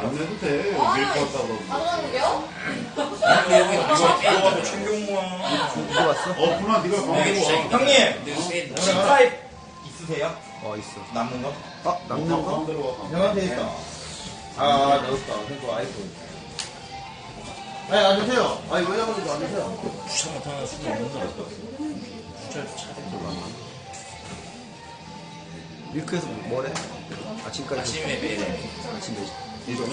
안 내도 돼. 밀것 같다고 그러고. 가져가는데요? 이거 와서 챙겨 먹어. 누구 왔어? 구나 네가 가고 와. 형님, C5 있으세요? 있어. 남는 거? 남는 거? 가운데로 와. 형한테 있어. 넣었다. 그거 아이폰. 아니, 앉으세요. 아니, 왜 잡아도 앉으세요. 주차 못하는 술이 없는다. 주차에서 차대 별로 안 많아. 밀크에서 뭐래? 아침까지. 아침에 매일. 아침 7시?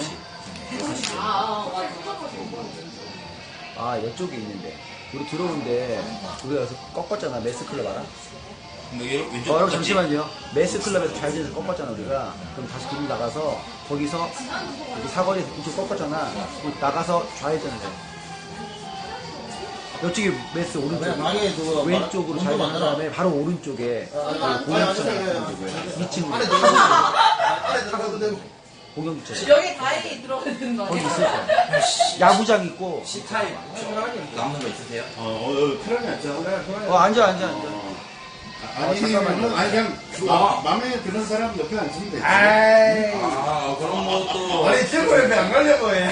맞아. 이쪽에 있는데. 우리 들어오는데, 우리가 여기서 꺾었잖아. 메스클럽 알아? 왼쪽 여러분 잠시만요. 메스클럽에서 좌회전에서 꺾었잖아 우리가. 그럼 다시 길로 나가서 거기서 여기 사거리에서 이쪽 꺾었잖아. 그럼 나가서 좌회전을 해. 이쪽이 메스 오른쪽. 방에 그거 왼쪽으로 좌회전한 다음에 바로 오른쪽에 공영주차장 2층 안에 들어가도 되고. 공영주차장 여기 다행히 들어가야 되는 거 거기 아니야? 있을 거야. 야구장 있고. C-타입 남는 거 있으세요? 편하게 앉자. 앉아. 아니, 잠깐만요. 아니, 그냥, 마음에 드는 사람 옆에 앉으면 되지. 아이. 그런 것도. 아니, 최고 옆에 안 가려고 해.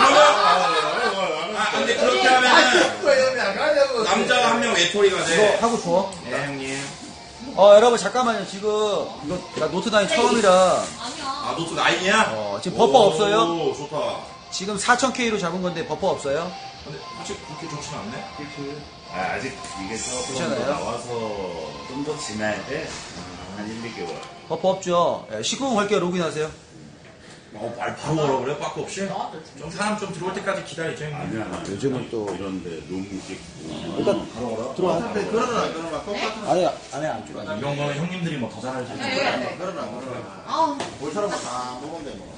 근데 그렇게 하면은 최고 옆에 안 가려고. 남자가 한 명 외톨이가 이거 돼. 하고 줘. 네, 형님. 여러분 잠깐만요. 지금 이거 나 노트다인 처음이라 노트 나인이야? 지금 버퍼 없어요? 오, 좋다. 지금 4000K로 잡은 건데 버퍼 없어요? 근데 사실 그렇게 좋진 않네? 아직 이게 조금 괜찮아요? 더 나와서 좀 더 지나야 돼. 한 1, 2개월. 버퍼 없죠? 19분 걸게요. 로그인하세요. 말 바로 걸어 그래? 빠꾸 없이? 좀 사람 좀 들어올 때까지 기다리죠, 형님. 아니야. 요즘은 또 이런데 너무 찍고. 일단 들어와. 근데 그러나 안 그러나 똑같은. 안에 안 들어와. 이런 거는 형님들이 뭐 더 잘 알죠. 네. 그러나 안 그러나. 아우, 볼 사람은 다 먹으면 돼, 뭐.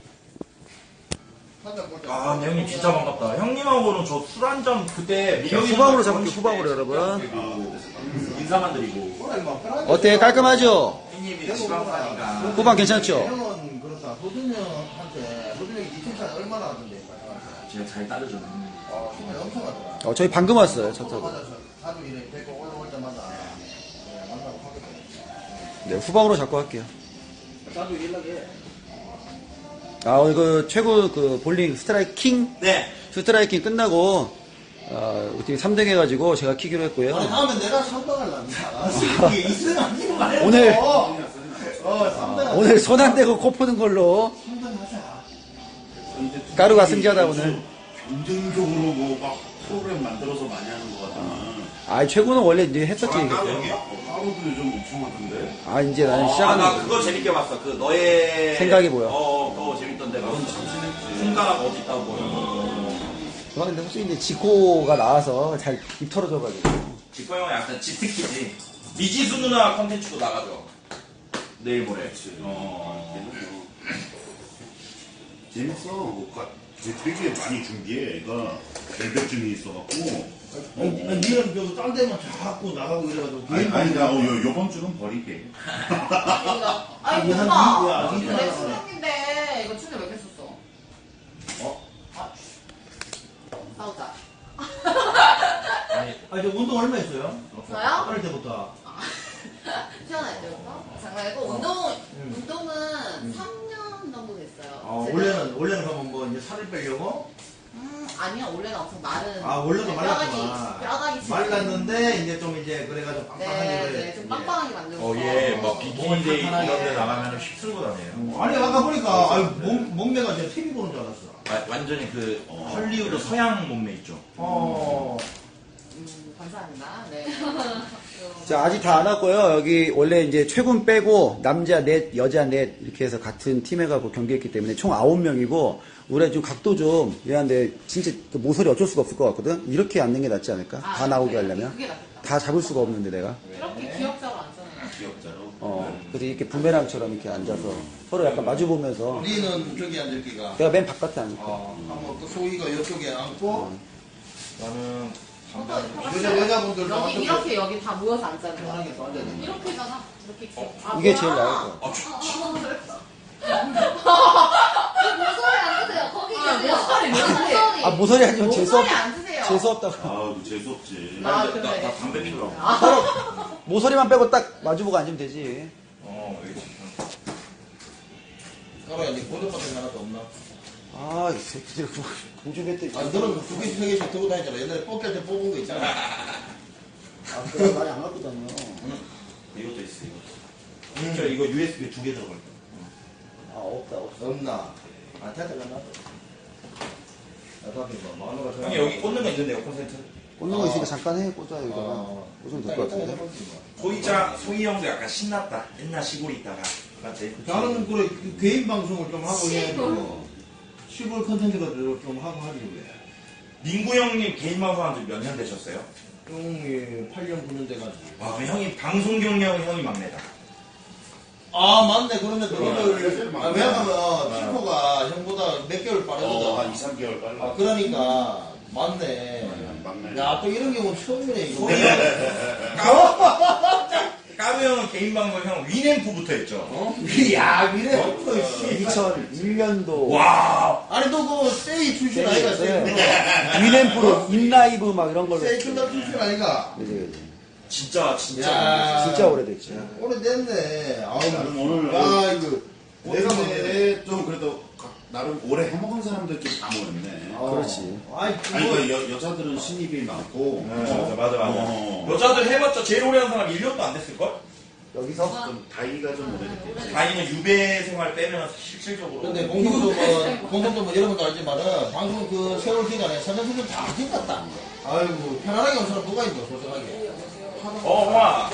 한잔 볼 때. 근데 형님 진짜 반갑다. 형님하고는 저 술 한 잔 그때 미경이 후방으로 누나 잡을게요. 결혼식 후방으로 때 여러분. 인사만 드리고. 그래, 뭐, 편하게. 어때? 깔끔하죠? 형님이 지방사니까. 후방 괜찮죠? 형은 그렇다. 호준형이 2층차 얼마나 하던데? 제가 잘 따르죠. 정말 엄청 하더라. 저희 방금 왔어요. 차 타고. 자주 이렇게 데리고 올라올 때마다 만나고 하거든. 네, 후방으로 잡고 할게요. 자주 연락해. 이거 최고 그 볼링 스트라이킹? 네. 스트라이킹 끝나고, 어떻게 3등 해가지고 제가 키기로 했고요. 아니, 다음에 내가 선방할란다. 이게 있으면 안 되고 말고. 오늘, 3등 오늘 손 안 대고 코 푸는 걸로. 3등 하자. 가루가 승자다, 오늘. 경쟁적으로 뭐 막 프로그램 만들어서 많이 하는 거 같잖아. 최고는 원래 이제 했었지. 저랑 이거. 따로 형이요? 따로도 요즘 엄청 하던데. 이제 나는 나 시작하는 그거 재밌게 봤어. 그 너의 생각이 뭐야? 그거 재밌던데. 손가락 어디 있다고 보여. 근데 혹시 이제 지코가 나와서 잘 입 털어져가지고. 지코 형은 약간 지특기지. 미지수 누나 컨텐츠도 나가죠. 내일 모레. 재밌어. 되게 많이 준비해. 얘가 결벽증이 있어갖고. 니는 여기 딴 데만 자꾸 나가고 이래가지고. 아니, 나 요번 주는 버릴게. 아니, 한 오빠. 이거야, 이거 이거야. 내 수능인데, 이거 춤을 왜 이렇게 썼어? 싸우자. 아니, 저 운동 얼마 했어요? 저요? 어릴 때부터. 태어날 때부터? 장난이고, 운동은 3년 정도 됐어요. 원래는 그러면 뭐 이제 살을 빼려고? 아니요, 원래는 엄청 마른. 원래도 말랐구나. 뼈다귀 치 말랐는데, 이제 좀 그래가지고 빵빵하게 네, 그래. 좀 빵빵하게 만들고. 얘 막 비키니데이 이런 탄탄하게. 데 나가면 휩쓸고 다녀요. 아니, 아까 보니까, 몸매가 이제 TV 보는 줄 알았어. 완전히 그 헐리우드 서양 몸매 있죠. 감사합니다. 네. 자, 아직 다 안 왔고요. 여기 원래 이제 최군 빼고 남자 넷, 여자 넷 이렇게 해서 같은 팀 해갖고 경기했기 때문에 총 9명이고 우리가 좀 각도 좀 미안한데 진짜 그 모서리 어쩔 수가 없을 것 같거든. 이렇게 앉는 게 낫지 않을까? 다 나오게 하려면. 그게 낫겠다. 다 잡을 수가 없는데 내가. 이렇게 기억자로 앉잖아요. 기억자로. 그래서 이렇게 부메랑처럼 이렇게 앉아서 서로 약간 마주 보면서 우리는 저기 앉을기가. 내가 맨 바깥에 앉을게. 한번 또 소희가 이쪽에 앉고, 나는 여자분들도 여기 이렇게 여기 다 모여서 앉잖아요. 편하게 또 앉아야 돼. 이렇게잖아. 이렇게. 이게 제일 나을 것 같아. 모서리 앉으세요. 거기 계세요. 모서리 모서리. 모서리 앉으면 모서리 앉으세요. 재수없다고. 재수없지. 아, 그래. 나 담배 피우라고. 서로 모서리만 빼고 딱 마주보고 앉으면 되지. 여기 지금. 까봐야 니 고정 같은 거 하나도 없나? 아, 이 새끼들 공중했대. 아, 너는 두 개씩, 세 개씩 들고 다니잖아. 옛날에 뽑힐 때 뽑은 거 있잖아. 아, 그래 많이 안 갖고 다녀. 이것도 있어, 이거. 이거 USB 2개 들어갈 거야. 아, 없다. 없나? 아, 됐다, 됐다. 나도 뭐, 만화가 형님, 여기 꽂는 거 있는데요, 콘센트? 꽂는 거 있으니까 잠깐 해. 꽂아, 여기다가. 어. 꽂으면 될 것 같은데. 소희 형도 약간 신났다. 옛날 시골 있다가. 맞지? 나는 그래, 개인 방송을 좀 하고 해야죠. 시골 컨텐츠가 좀 하고 하지, 왜. 민구 형님 개인 방송 한 지 몇 년 되셨어요? 형이 8년, 9년 돼가지고. 와, 그럼 형이 방송 경력은 형이 막내다. 아, 맞네. 그러면 그래, 너희들, 맞네. 왜냐면, 키코가 형보다 몇 개월 빠르거든. 한 2, 3개월 빨라. 아, 그러니까, 맞네. 맞네. 야, 또 이런 경우는 처음이네, 이거. 소희 형. 까부 형은 개인 방송 형 위램프부터 했죠. 어? 야, 미래. 어, 씨. 2001년도. 와. 아니, 너 그, 세이 출신 아이가, 세이. 위램프로 인라이브 막 이런 걸로. 세이 출신 출신 아이가. 그지. 진짜. 야. 진짜 오래됐지. 오래됐네. 아우, 나는 오늘 아, 이거. 내가 볼때 좀 그래도 나름 오래 해먹은 사람들끼리 다 모였네. 그렇지. 아이, 아니 그거. 그 여자들은 신입이 많고 맞아. 어. 여자들 해봤자 제일 오래 한 사람 1년도 안 됐을걸? 여기서? 좀 다이가 좀 오래됐겠지. 다이는 유배 생활 빼면 실질적으로. 근데 공동도 뭐 여러분도 알지만은 방송 그 세월 기간에 선생님 다 힘갔다. 아이고 편안하게 온 사람 누가 있노 솔직하게. 홍아.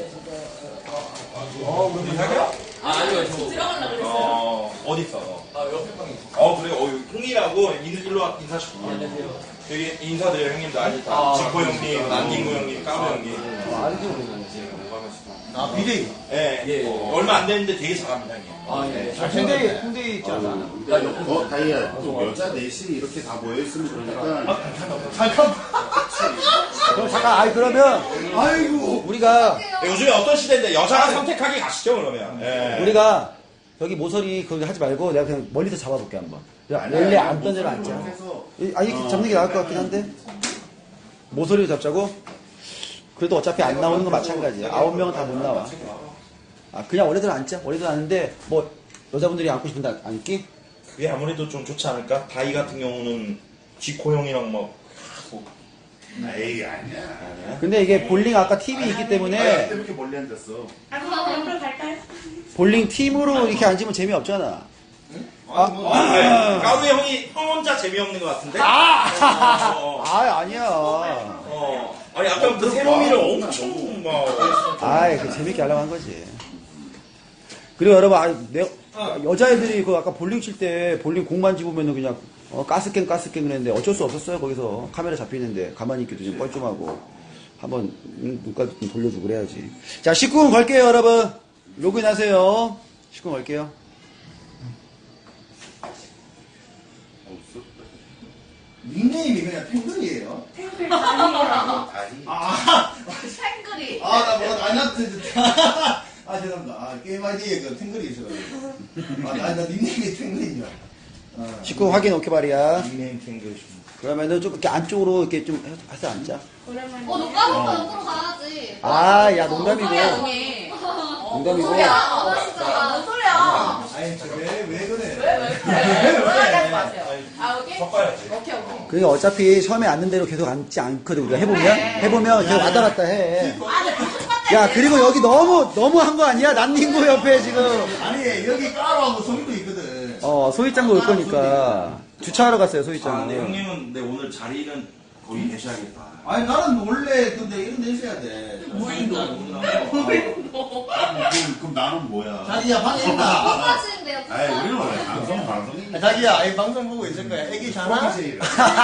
우리 사겨? 아니요, 들어가려고 그랬어요. 어디 있어? 옆에 방에. 그래. 형이라고 일로 와 인사시켜. 여기 인사드려요, 형님들 알죠? 직코 형님, 난닝구 형님, 까부 형님. 알죠. 아 비대위. 예. 얼마 안 됐는데 되게 잘합니다, 형님. 홍대 있지 않아? 다이야 또 여자 넷이 이렇게 다 모여있으면 그러니까 잠깐. 그럼 잠깐, 그러면 아이고. 우리가 요즘에 어떤 시대인데 여자가 선택하기 가시죠, 그러면. 예. 우리가 여기 모서리 거기 하지 말고 내가 그냥 멀리서 잡아볼게 한번. 원래 앉던 데로 앉자. 아니 이렇게 잡는 게 나을 것 같긴 한데 모서리로 잡자고. 그래도 어차피 안 나오는 건 마찬가지야. 9명은 다 못 나와. 아 그냥 원래대로 앉자. 원래대로 앉는데 뭐 여자분들이 앉고 싶은데 앉기? 그게 아무래도 좀 좋지 않을까? 다이 같은 경우는 지코 형이랑 막 에이 아니야. 근데 이게 볼링 아까 팀이 있기 때문에 이렇게 멀리 앉았어. 옆으로 갈까요? 볼링 팀으로 이렇게 앉으면 재미없잖아. 까부 형이 형 혼자 재미없는 것 같은데? 아니야. 아니 아까부터 세롬이를 엄청 막 아이, 그 재밌게 하려고 한 거지. 그리고 여러분, 여자애들이 그 아까 볼링 칠 때 볼링 공만 집으면은 그냥 가스갱 그랬는데 어쩔 수 없었어요. 거기서 카메라 잡히는데 가만히 있기도 좀 뻘쭘하고 한번 눈까지 좀 돌려주고 그래야지. 자, 19분 걸게요, 여러분. 로그인 하세요. 19분 걸게요. 닉네임이 그냥 탱글이에요. 탱글 아니에요. 다이. 탱글이. 죄송합니다. 게임 아이디에 그 탱글이 있어가지고. 나 닉네임이 탱글이냐. 19분 확인 오케이 말이야. 닉네임 탱글. 그러면은 좀 이렇게 안쪽으로 이렇게 좀 해서 앉자. 너 까먹고 옆으로 가야지. 아, 야, 농담이고. 언니. 농담이고. 뭔 소리야? 아니, 왜 그래? 왜 하지 마세요. 여기? 섞어야지. 오케이. 그게 어차피 처음에 앉는 대로 계속 앉지 않거든. 우리가 해보면 계속 왔다 갔다 해. 야, 그리고 여기 너무 한 거 아니야? 난닝구 옆에 지금. 아니, 여기 까로하고 소리도 있거든. 소희짱도 올 거니까. 주차하러 갔어요, 네, 소희짱. 형님은 근데 오늘 자리는 거기 계셔야겠다. 아니, 나는 원래 근데 이런 데 있어야 돼. 그럼 나는 뭐야? 자기야, 방에 있다. 하시는데요. 아이 우리는 원래 방송이. 자기야, 이 방송 보고 있을 거야. 애기 자나? 제일.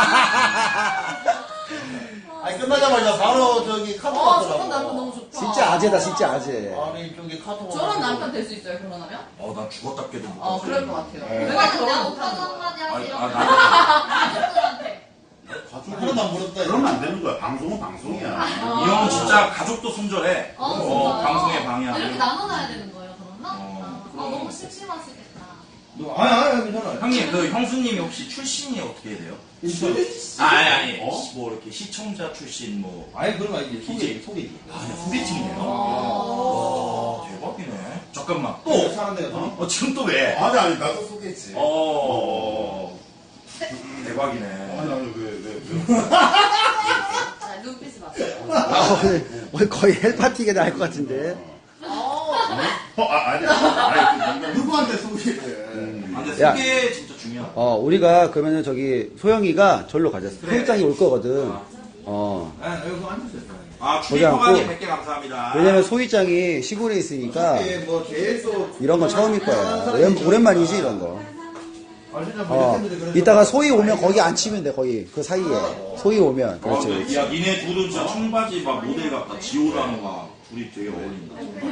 아니, 끝나자마자 바로 저기 카톡 저런 남편 왔더라고. 너무 좋다. 진짜 아재다, 진짜 아재. 아니, 저기 카톡 저런 와가지고. 남편 될 수 있어요, 결혼하면? 난 죽었다 깨도 못 봤어. 그럴 것 같아요. 네. 왜 내가 결혼 오빠도 못하는 거야? 한마디 아니, 하세요. 가족들한테. 하나도 안 물었다. 그러면 안 되는 거야. 방송은 방송이야. 이 형은 진짜 가족도 손절해. 진짜요? 방송에 방해하고. 이렇게 나눠놔야 되는 거예요, 그러면? 너무 심심하시겠다. 아니, 괜찮아. 형님, 그 형수님이 혹시 출신이 어떻게 돼요? 아니. 뭐 이렇게 시청자 출신 뭐. 아니, 그런 거 아니지. 소개. 소개팅이에요? 와, 대박이네. 잠깐만. 또? 사람들 지금 또 왜? 아니 나도 소개했지. 대박이네. 아니, 왜. 자, 눈빛이 맞아요. 오늘 거의 헬파티게 나을 것 같은데. 아니야. 누구한테 소개해? 근데 야. 소개 진짜 중요하다. 우리가 그러면은 저기 소영이가 절로 가자. 그래. 소장이 올 거거든. 아, 여기 앉으세요. 출입 않고. 허가님 100개 감사합니다. 왜냐면 소희장이 시골에 있으니까 이게 뭐 제일 또 이런 건 처음일 거야. 오랜만이지 이런 거. 아, 진짜 뭐 이렇게 그래서 이따가 소희 오면 거기 앉히면 돼 거기 그 사이에 소희 오면 그렇지 근데 그렇지. 야, 니네 둘은 진짜 청바지 막 모델 같다. 지호랑 막 둘이 되게 어울린다.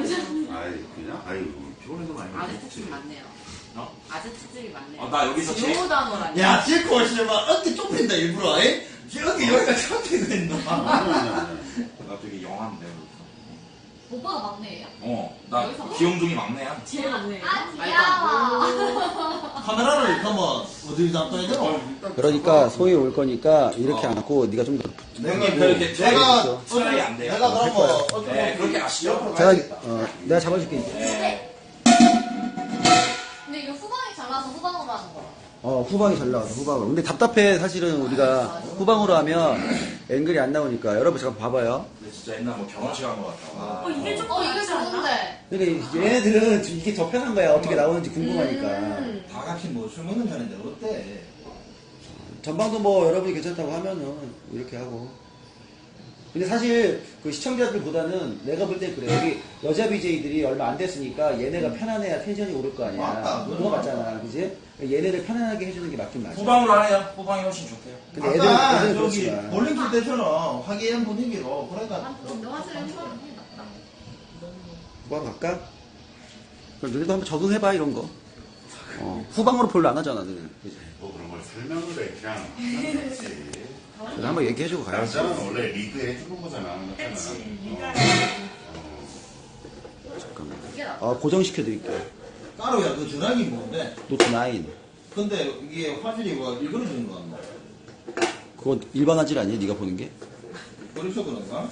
피곤해서 많이 아재 특징이 많네요. 아재 특징이 많네요. 나 여기서 제일 지호단어라니. 야, 찍고 오시면 막 어깨 좁힌다, 일부러, 에? 어깨 여기가 잡히고 있노. 나 되게 영한데. 오빠가 막내예요? 나 여기서? 기영종이 막내야. 제일 막내예요? 아, 귀여워. 카메라를 가면 어디 잡아야 되노? 그러니까 소희 올 거니까 이렇게 앉고 네가 좀 더. 형님 그렇게 내가, 차라리 안 돼요. 내가 그럼 뭐, 네, 그렇게 아시죠? 내가 잡아줄게 이제. 네. 근데 이거 후방이 잘나서 후방으로 하는 거야. 후방이 잘 나와서 후방으로. 근데 답답해 사실은 우리가 후방으로 하면 앵글이 안 나오니까 여러분 잠깐 봐봐요. 근데 진짜 옛날 뭐 결혼식 한 것 같다. 이게 좀 이게 좋은데. 그러니까 얘네들은 지금 이게 더 편한 거야. 어떻게 나오는지 궁금하니까. 다 같이 뭐 술 먹는 자리인데 어때? 전방도 뭐 여러분이 괜찮다고 하면은 이렇게 하고. 근데 사실 그 시청자들보다는 내가 볼 때 그래. 여기 여자 BJ들이 얼마 안 됐으니까 얘네가 편안해야 텐션이 오를 거 아니야. 맞다. 그거 맞잖아. 그지? 얘네를 편안하게 해주는 게 맞긴 맞아. 후방으로 하네요. 후방이 훨씬 좋대요. 근데 아까 애들은 저기 그렇지만. 볼링길 때처럼 화기애애한 분위기로 그러니까 근데 화질은 후방이 낫다. 후방 갈까? 그럼 너희도 한번 적응해봐 이런 거. 후방으로 별로 안 하잖아 너는. 그지? 뭐 그런 걸 설명을 해. 그냥 하는 거지. 그래서 한번 얘기해주고 가야지. 남자는 원래 리드에 해주는 거잖아. 잠깐만. 이게 낫다. 고정시켜드릴게요. 까로야 그 전화기 뭔데? 노트 9. 근데 이게 화질이 뭐 일그러지는 거 같나? 그거 일반 화질 아니야? 네가 보는 게? 그래서 그런가?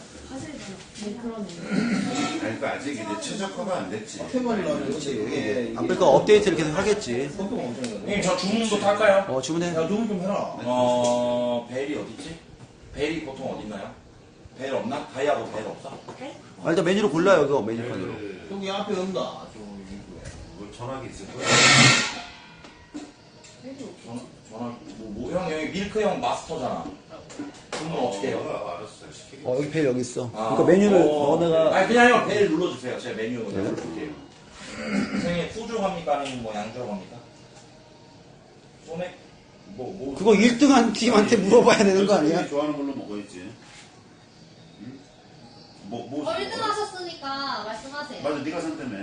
그러니까 아직 이제 최적화가 안 됐지. 태만이라면 근데 이게 그러니까 업데이트를 계속 하겠지. 속도가 엄청 나네. 형님 저 주문도 탈까요? 주문해. 야, 주문 좀 해라. 벨이 어딨지? 벨이 보통 어디 있나요? 벨 없나? 다이아도 벨 없어? 일단 메뉴로 골라요 이거 메뉴판으로. 여기 앞에 온다. 저기 입구에. 뭐 전화기 있을 거야. 전화 형 여기 밀크형 마스터잖아. 주문 어떻게 해요? 알았어. 시키겠지. 여기 벨 여기 있어. 그러니까 메뉴를 너네가 아니 그냥 형 벨 눌러주세요. 제가 메뉴 눌러줄게요. 선생님 후주 갑니까? 아니면 뭐 양주 갑니까? 소맥? 뭐 그거 1등한 팀한테 물어봐야 되는 거 아니야? 좋아하는 걸로 먹어야지. 응? 뭐 1등 하셨으니까 말씀하세요. 맞아, 네가 산다며.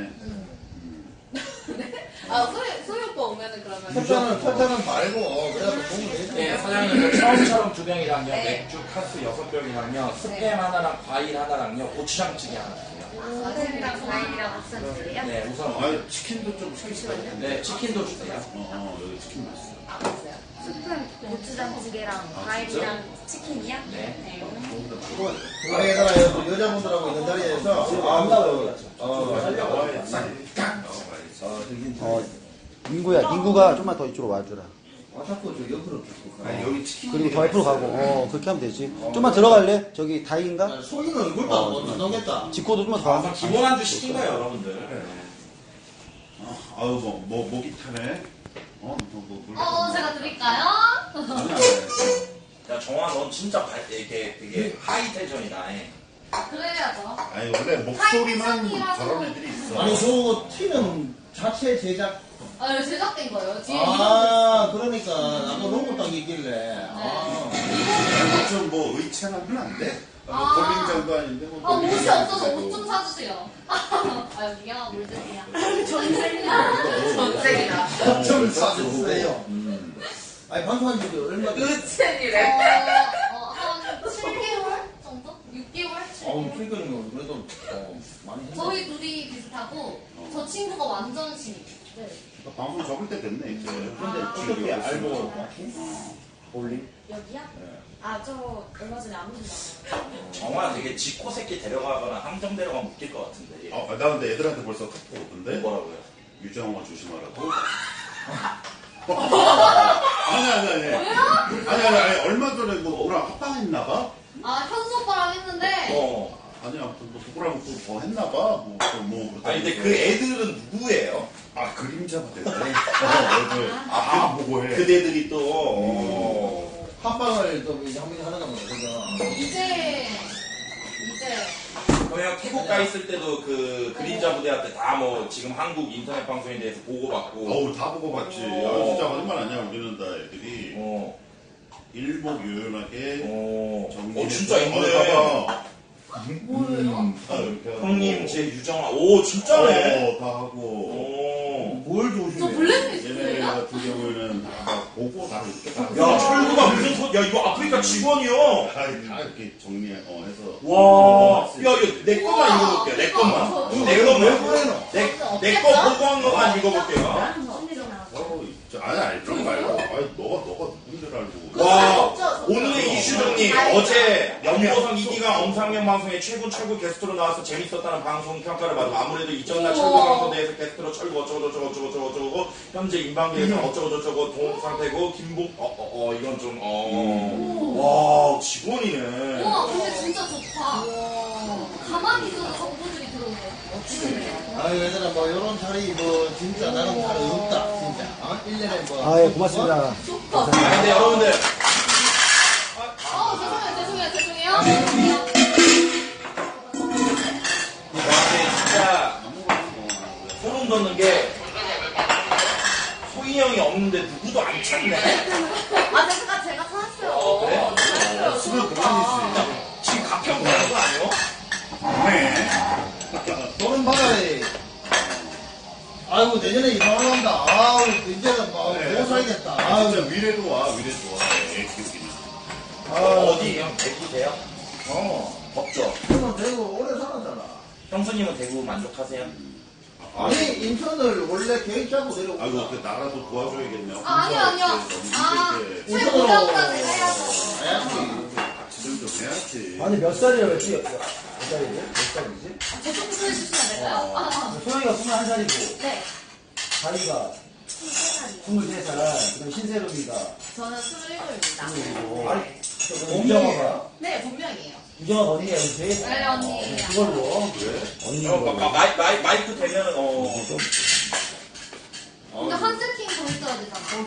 소희 오빠 오면은 그러면. 철자는 말고 그래갖고 공을 내줘. 네, 사장님 처음처럼 2병이랑요, 맥주 카스 6병이랑요, 스팸 하나랑 과일 하나랑요, 고추장찌개 하나 주세요. 과일이랑 과일이랑 옥상들이요? 네, 우선 아, 치킨도 좀 시키시면. 네, 치킨도 주세요. 여기 치킨 맛있어. 스프 고추장찌개랑 과일이랑 치킨이야? 네. 아니 얘들아 여자분들하고 있는 자리에서 안 나와요. 민구가 좀만 더 이쪽으로 와주라. 자꾸 저 옆으로 자꾸. 아니, 여기 치킨. 그리고 더 옆으로 가고 그렇게 하면 되지. 좀만 들어갈래? 저기 다이인가? 속이는 얼굴도 못 나오겠다. 지코도 좀만 더 항상 기본 안주 시킨 거예요, 여러분들. 아유, 목이 타네. 제가 드릴까요? 야, 정아, 넌 진짜 이렇게 되게 하이 텐션이다. 그래야죠. 아니, 원래 목소리만 하이텐션이라서. 저런 애들이 있어. 아니 저 티는 자체 제작. 이거 제작된 거예요. 뒤에 그러니까 아까 로봇 딱 있길래. 좀 뭐 의창하면 안 돼? 아. 볼링장도 아닌데. 뭐 옷이 볼링장 없어서 아니고. 옷 좀 사주세요. 여기요, 물들이야. 전쟁이다. 좀 사주세요. 아니 방송한 지 얼마 됐어? 으첸이래. 한 7개월 정도? 6개월? 7개월? 최근이면 그래도 많이 했네. 저희 둘이 비슷하고, 저 친구가 완전 신입. 네. 방송 접을 때 됐네, 이제. 근데 어떻게 알고 볼링? 여기야? 저 얼마 전에 안무 나왔어요. 정아 되게 지코 새끼 데려가거나 함정 데려가면 웃길 것 같은데. 얘. 나 근데 애들한테 벌써 카톡 오던데? 뭐라고요? 유정화 조심하라고. 아니. 누구랑 합방했나봐? 아, 현수 오빠랑 했는데. 아니 아무튼 뭐 누구랑 또 뭐 했나봐. 뭐 아니 근데 그 애들은 누구예요? 아 그림자 부대네. 애들 다 보고 해. 그대들이 또 합방을 또 이제 한 번씩 하는 거거든. 그죠? 이제. 그냥 태국 가 있을 때도 그 그림자 부대한테 다 뭐 지금 한국 인터넷 방송에 대해서 보고받고 어우 다 보고 봤지. 아, 진짜 거짓말 아니야. 우리는 다 애들이 일목요연하게 정리해서 진짜 있네. 뭐예요? 형님 제 유정아 오 진짜네 다 하고. 뭘 저 조심해. 얘네 블랙리스트예요? 같은 경우에는 다 보고 다 이렇게 다. 야 철구가 무슨 야 이거 아프리카 직원이요 다 이렇게 해서. 와, 내 것만 읽어볼게요. 내 것만. 내 거 보고한 것만 읽어볼게요. 아니, 그런 거 말고. 아니, 너가 누군 줄 알고. 와, 오늘의 이슈 정리. 어제 연보성 이기가 엄상영 방송에 최고 게스트로 나와서 재밌었다는 방송 평가를 받고 아무래도 이전날 철구 방송대에서 게스트로 철구 어쩌고 현재 인방계에서 어쩌고 동 상태고 김복 이건 좀 와 직원이네. 우와, 근데 진짜 좋다. 가만히 있어도 정보들이 들어오네. 아유, 얘들아, 뭐, 요런 자리, 뭐, 진짜 나는 잘 없다, 진짜. 1년에 뭐. 아, 예, 고맙습니다. 좋다. 아 근데 여러분들 죄송해요. 근데 진짜 소름 돋는 게 소희 형이 없는데 누구도 안 찾네. 아, 제가 찾았어요. 그래? 찾았어요. 술을 좋다. 그만이지. 지금 가평 가는 거 아니에요? 네. 돈은 받아야 아이고, 내년에 이사를 한다. 아우, 이제는 뭐, 못 살겠다. 아유. 진짜 위례도 와. 애 키우기는. 어디 형 대구세요? 없죠. 형은 대구 오래 살았잖아. 형수님은 대구 만족하세요? 아니, 인천을 원래 계획 잡고 내려오고. 아이고, 그 나라도 도와줘야겠네. 아니요. 최고령까지 해야죠. 지금 좀 해야지. 아니, 몇 살이라고 했지? 몇 살이지? 몇 살이지? 제 쪽부터 해주시면 될까요? 소영이가 21살이고, 네. 다리가 23살, 그다음 신세롬이가 저는 27입니다. 27이고, 우정아가? 네, 본명이에요. 우정아가 언니야, 이제? 네, 언니예요. 그걸로. 그래? 언니. 마이크 되면 근데 한 세팅 더 있어야 되잖아.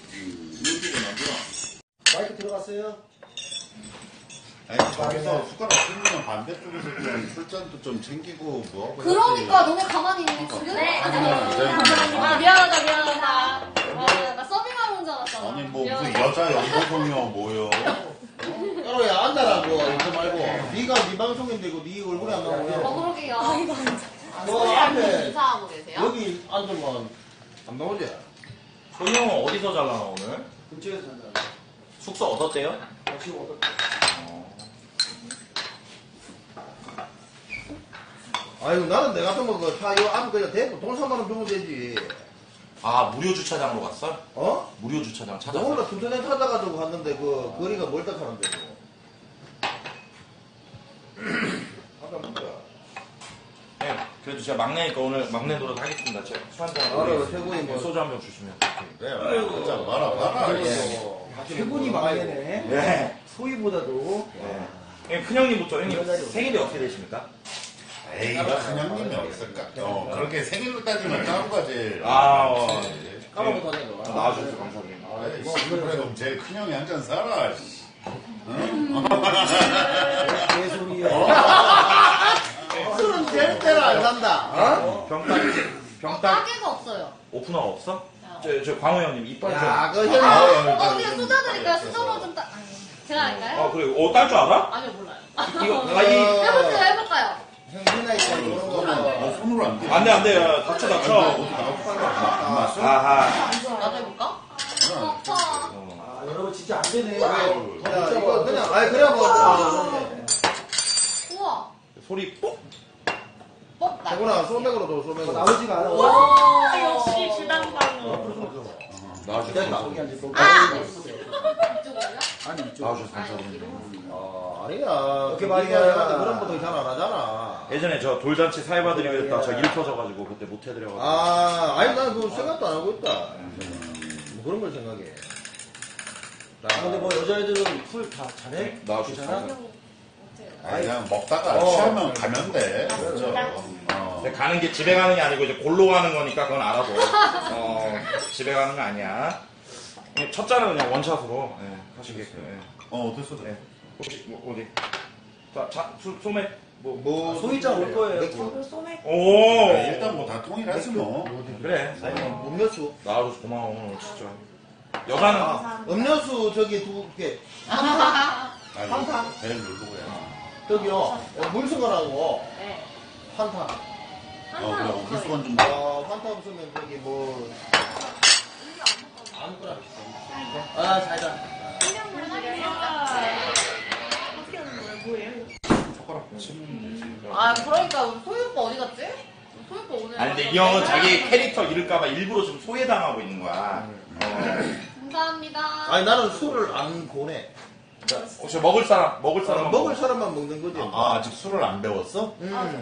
마이크 들어갔어요? 아니, 저기서 숟가락 끊으면 반대쪽에서 그냥 술잔도 좀 챙기고 뭐 하고 그러니까 너무 가만히 있는 지금? 네. 아, 미안하다. 나 서빙하러 온 줄 알았잖아. 아니 뭐 무슨 여자 연보성이야 뭐요. 따로야, 앉아라고, 이거 말고. 네가 네 방송인데, 이거 네 얼굴이 안 나오냐? 그러게요. 너 앞에, 인사하고 계세요? 여기 앉으면 안 나오지? 소희 형은 어디서 잘라나 오늘? 근처에서 산다. 숙소 얻었대요? 지금 어떻게? 아이고, 나는 내가 같으면 그 차, 요 앞에 그냥 대고 돈 3만원 주면 되지. 아 무료 주차장으로 갔어? 어? 무료 주차장 너 찾았어? 오늘 투전에 찾아가지고 갔는데 그 거리가 멀다 하는데 네, 그래도 제가 막내니까 오늘 막내 노릇 하겠습니다. 제가 술 한잔 알아요, 최고인 거. 소주 한 병 주시면. 그래 진짜 말아. 최군이 막내네. 네. 소희보다도. 네. 큰형님부터 형님 생일이 어떻게 되십니까? 에이 큰형님이 어딨을까. 그렇게 생일로 따지면 까루가 제일. 까먹고 다녀. 나와주셔서 감사드립니다. 그래도 제일 큰형이 한 잔 사라. 개소리야. 술은 될 때를 안 산다. 병따 가게가 없어요. 오픈화가 없어? 저 광호 형님 이빨 좀. 야, 그 그냥 수저 드릴까요? 수저로 좀 따. 제가 할까요? 그래. 딸 줄 알아? 아니요, 몰라요. 이거 가위. 해볼까요? 형이나 있다, 이런 거. 손으로 안 돼. 안 돼. 다쳐. 아하. 나도 해볼까? 아파. 여러분 진짜 안 되네. 야, 이거 그냥, 아니, 그래, 뭐. 우와. 소리 뽁. 뻑. 대구나, 소맥으로 줘, 소맥으로. 나오지가 않아. 와, 역시 주당방. 나와주셔서 거기 앉을 거고. 이쪽으로요? 아니 이쪽. 나와주셔서 감사드립니다. 아니야. 그렇게 말이야. 그런 것도 잘 안 하잖아. 예전에 저 돌잔치 사회봐드리고 했다 저 일 터져가지고 그때 못 해드려가지고. 아니, 난 그거 생각도 안 하고 있다. 뭐 그런 걸 생각해. 아, 근데 뭐 여자애들은 술 다 잘해? 나와주세요. 괜찮아? 아니, 그냥 먹다가 어. 취하면 가면 돼. 그렇죠. 근데 가는 게 집에 가는 게 아니고 이제 골로 가는 거니까 그건 알아도 집에 가는 거 아니야. 첫 잔은 그냥 원샷으로 하시게끔. 됐어. 예. 혹시 뭐 어디? 자, 소맥 아, 소희장 올 거예요. 저도 소맥. 오. 일단 뭐 다 통일하지 뭐. 그래. 음료수. 나와줘서 고마워 오늘 진짜. 여자는 음료수 저기 2개. 아니, 한탕. 배를 누르고 해. 저기요. 물수건하고 네. 한탕. 그래, 물수건 좀. 한탕 없으면 저기 뭐. 아무거나. 아, 살자. 어떻게 하는 거예요? 뭐예요? 젓가락 치면 되지. 아, 그러니까 우리 소희 오빠 어디 갔지? 소희 오빠 오늘. 아니 근데 이 형은 자기 캐릭터 잃을까봐 일부러 좀 소외당하고 있는 거야. 감사합니다. 아니, 나는 술을 안 보내. 혹시 먹을 사람 먹을 먹을 사람만 먹는 거지. 아직 술을 안 배웠어?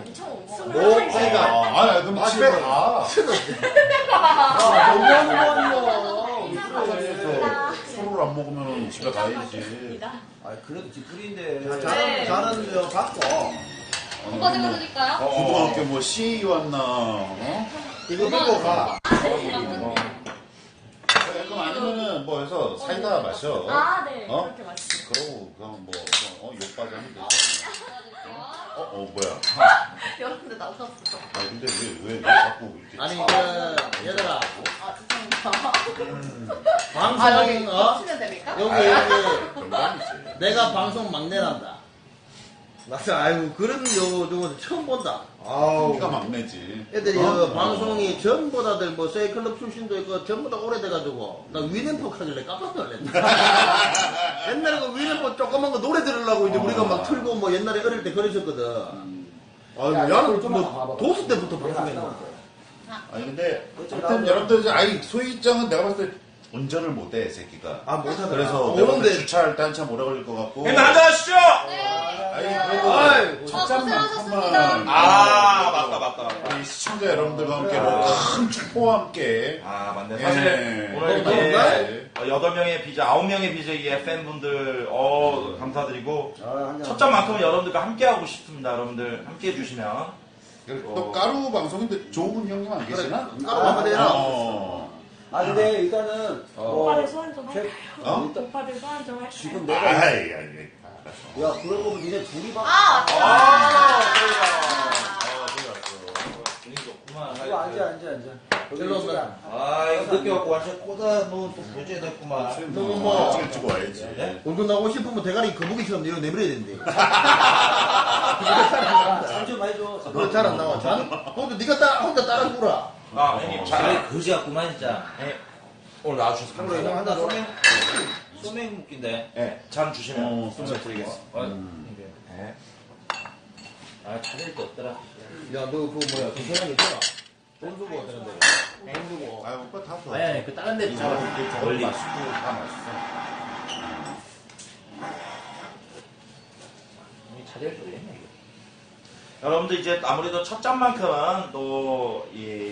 그러니까. 그럼 집에 가. 너무하는 거 아니야. 술을 안 먹으면 집에 가야지. 아, 그래도 뒷풀이인데. 잘하는 거 갖고. 오빠 찍어드릴까요? 고등학교 뭐 C 왔나? 이거 들고 가. 그럼 아니면은 뭐 해서 사이다 마셔. 아, 네. 어? 그렇게 맛있어요. 그러고 그냥 욕까지 하면 되지. 뭐야? 여러분들 나섰어. 아니 근데 왜 자꾸 이렇게 아니, 얘들아. 아, 죄송합니다. 방송, 치면 됩니까? 여기. 건강이지. 내가 방송 막내란다. 맞아, 아이고, 그런 경우 처음 본다. 아우. 네가 막내지. 애들이 방송이 전부 다들 뭐 세이클럽 출신도 있고 전부 다 오래돼가지고 나 위nem프 하길래 깜짝 놀랐네. 옛날에 그 위nem프 조그만 거 노래 들으려고 이제 우리가 막 틀고 뭐 옛날에 어릴 때 그러셨거든. 아유, 나는 뭐 도수 때부터 방송했나. 아니 근데 아무튼 여러분들 아니 소희장은 내가 봤을 때 운전을 못해 새끼가. 아, 못하더라. 그래서 내가 봤을 때 오는데 주차할 때 한참 오래 걸릴 것 같고. 형님 한잔 하시죠. 아니 그래도 아이고. 첫 잔만큼은 고생하셨습니다. 맞다. 우리 시청자 여러분들과 함께 큰 축포와 함께. 맞네. 예. 사실 오늘 이렇게 8명의 BJ, 9명의 BJ의 팬분들 감사드리고 첫 잔만큼은 여러분들과 함께하고 싶습니다. 여러분들 함께해 주시면 또 까루 방송인데 조훈 형님 안 계시나? 까루 한번 해라. 아, 근데 일단은, 오빠들 소환 좀 할까요? 일단 오빠들 소환 좀 할까요? 지금 내가, 아이. 야, 그럴 거면 니네 둘이 봐. 분위기 좋구만. 이거 앉아. 일로 온다. 이거 늦게 왔고 완전 꽂아놓은 또 부재 됐구만. 너무 뭐 일찍 와야지. 얼굴 나오고 싶으면 대가리 거북이처럼 내려 내버려야 된대. 좀 해줘. 그거 잘 안 나와. 혼자 네가 혼자 따라 구라. 형님 잘 그지 같구만 진짜. 오늘 나와주셔서 그래, 형 감사합니다. 하나 줘. 소맥 묶인데. 네, 잔 주시면 소맥 드리겠습니다. 네. 찾을 데 없더라. 야, 너 그거 뭐야? 그 사람 있잖아. 돈 주고 어쩌는데. 돈 주고. 아 오빠 다 써. 아니 그 다른 데 저거 멀리. 맛있고 다 맛있어. 찾을 데 없네 이거. 여러분들 이제 아무래도 첫 잔만큼은 또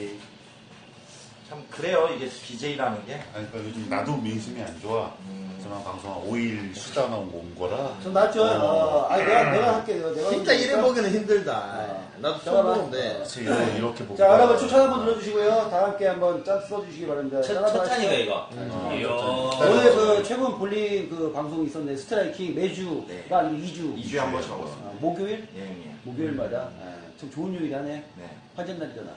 참 그래요 이게 BJ라는 게. 아니 그러니까 요즘 나도 민심이 안 좋아. 저는 방송 한 5일 쉬다 나온 거 온 거라. 좀 낫죠? 아니, 내가 할게. 내가 진짜 이래 보기는 힘들다. 나도 처음 보는데. 그치, 이렇게 보고. 자, 여러분 추천 한번 눌러주시고요. 다 함께 한번 짠 써주시기 바랍니다. 첫 찬이가 이거. 이야. 오늘 그 최근 볼링 그 방송이 있었는데 스트라이킹 매주가 아니고 2주. 2주에 한 번씩 하고 있습니다. 목요일? 예, 형님. 목요일마다. 참 좋은 요일이라네. 네. 환전날이잖아.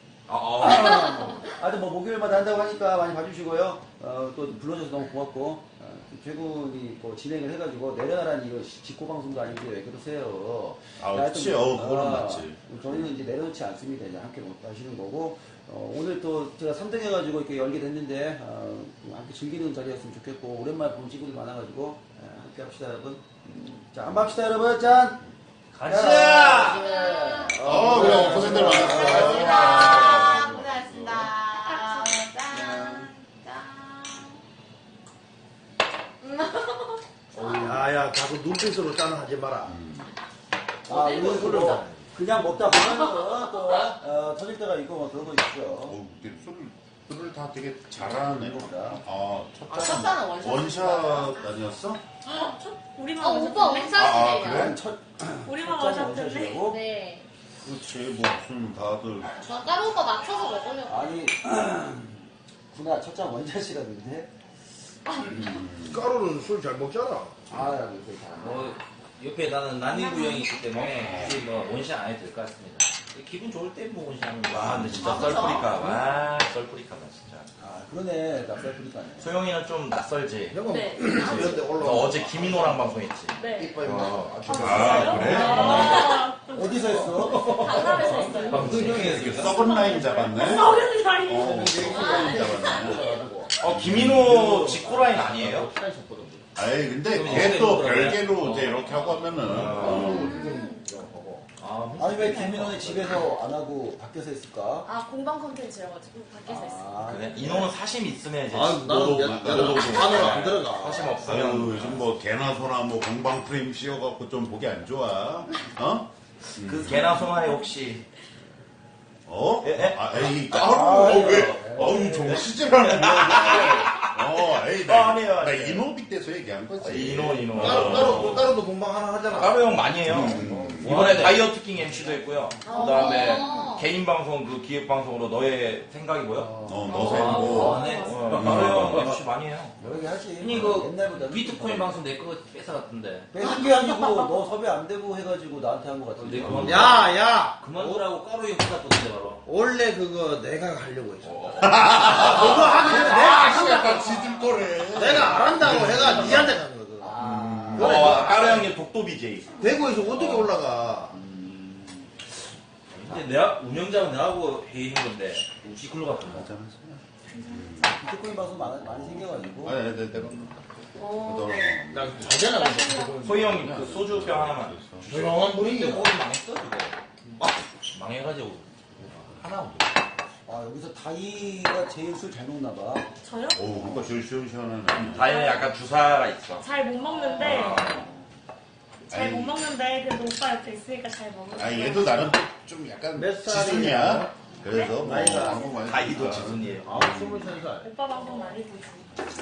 아, 뭐 목요일마다 한다고 하니까 많이 봐주시고요. 또 불러줘서 너무 고맙고 최군이 또 진행을 해가지고 내려가라는 이거 직고 방송도 아니고 왜 그러세요? 아, 그치. 그거는 맞지. 저희는 이제 내려놓지 않습니다. 이제 함께 하시는 거고 오늘 또 제가 3등 해가지고 이렇게 열게 됐는데 함께 즐기는 자리였으면 좋겠고 오랜만에 본 친구들 많아가지고 함께 합시다 여러분. 자, 한번 합시다 여러분. 짠! 가자. 그래, 고생들 많았어. 고생하셨습니다. 짠. 야야, 자꾸 눈빛으로 짠 하지 마라. 오늘 그냥 먹다 보면 또 터질 때가 있고 뭐 그런 거 있죠. 근데 술을 그걸 다 되게 잘하는 애구나. 첫 잔은 원샷. 원샷 아니었어? 우리만 아, 오빠 원샷했네. 원샷이래요. 그래? 첫 우리만 번째 원샷했네. 원샷이라고? 네. 그렇지, 무슨 다들. 저 까루 오빠 맞춰서 먹으려고. 아니 구나 첫장 원샷이라는데. 까루는 술 잘 먹잖아. 아 이거 잘. 뭐 옆에 나는 난이구형이 있기 때문에 굳이 뭐 원샷 안 해도 될 것 같습니다. 기분 좋을 때 뭐 원샷 하는 거. 아, 근데 진짜 아, 그쵸? 썰프리카. 아, 썰프리카다, 진짜. 아 그러네 납살프리카네. 소영이는 좀 낯설지. 형은 네. 이런데 너 올라와. 어제 김인호랑 방송했지. 네. 이빨이 막 아주 그래? 아, 어디서 했어? 강남에서 했어요. 방송에서 썩은 라인 잡았네? 서른 살이. 썩은 라인 잡았네. 김인호 지코라인 아니에요? 아이, 근데 걔 또 별개로 이제 이렇게 하고 하면은. 아니 왜 김민호는 집에서 안 하고 밖에서 했을까? 아, 공방 콘텐츠여가지고 밖에서 했어요. 아 그래? 인호는 사심 있으면 이제. 아, 나는 안으로 안 들어가. 사심 아유, 없으면. 요즘 뭐 개나 소나 뭐 공방 프레임 씌워갖고 좀 보기 안 좋아. 어? 그 개나 소나에 혹시. 어? 예, 예? 아, 에이, 까루, 왜? 어우, 정치질하는 거야. 에이, 아니에요, 나 아니에요. 인호비 때서 얘기한 거지. 인호. 따로도 공방 하나 하잖아. 까루 형 많이 해요. 이번에 다이어트 킹 MC도 했고요. 그 다음에 어. 개인 방송, 그 기획 방송으로 너의 생각이 뭐야? 너 생고. 네. 까루 형 MC 많이 해요. 여러 개 하지. 형님 그 옛날보다 비트코인 방송 내 거 뺏어갔던데. 뺏은 게 아니고 너 섭외 안 되고 해가지고 나한테 한 거 같은데. 내 그만. 야! 그만두라고 까루 형 받았던데 바로. 원래 그거 내가 하려고 했어. 그거 하면 내가 시작한 지들 거래. 내가 안 한다고 해가 니한테 간 거거든. 까루 형님 독도 BJ. 대구에서 어떻게 올라가? 근데 내가 운영자는 내하고 회의한 건데 혹시 글로 갔던가. 비트코인 방송 많이 생겨가지고. 아니, 내가. 나 자잖아. 소희 형님 그 소주병 하나만. 조용한 근데 분위기. 거기 망했어 저거. 망해가지고 하나 없어. 아 여기서 다이가 제일 술 잘 먹나 봐. 저요? 오, 그러니까 제일 시원시원하네. 다이는 약간 주사가 있어. 잘 못 먹는데. 잘 아니. 못 먹는데 그래도 오빠 옆에 있으니까 잘 먹는. 아, 얘도 나름 좀 약간 몇 살이냐? 지순이야. 그래서 뭐 나이가 방송 많이 다이도 하니까. 지순이에요. 23살. 오빠 방송 많이 보지.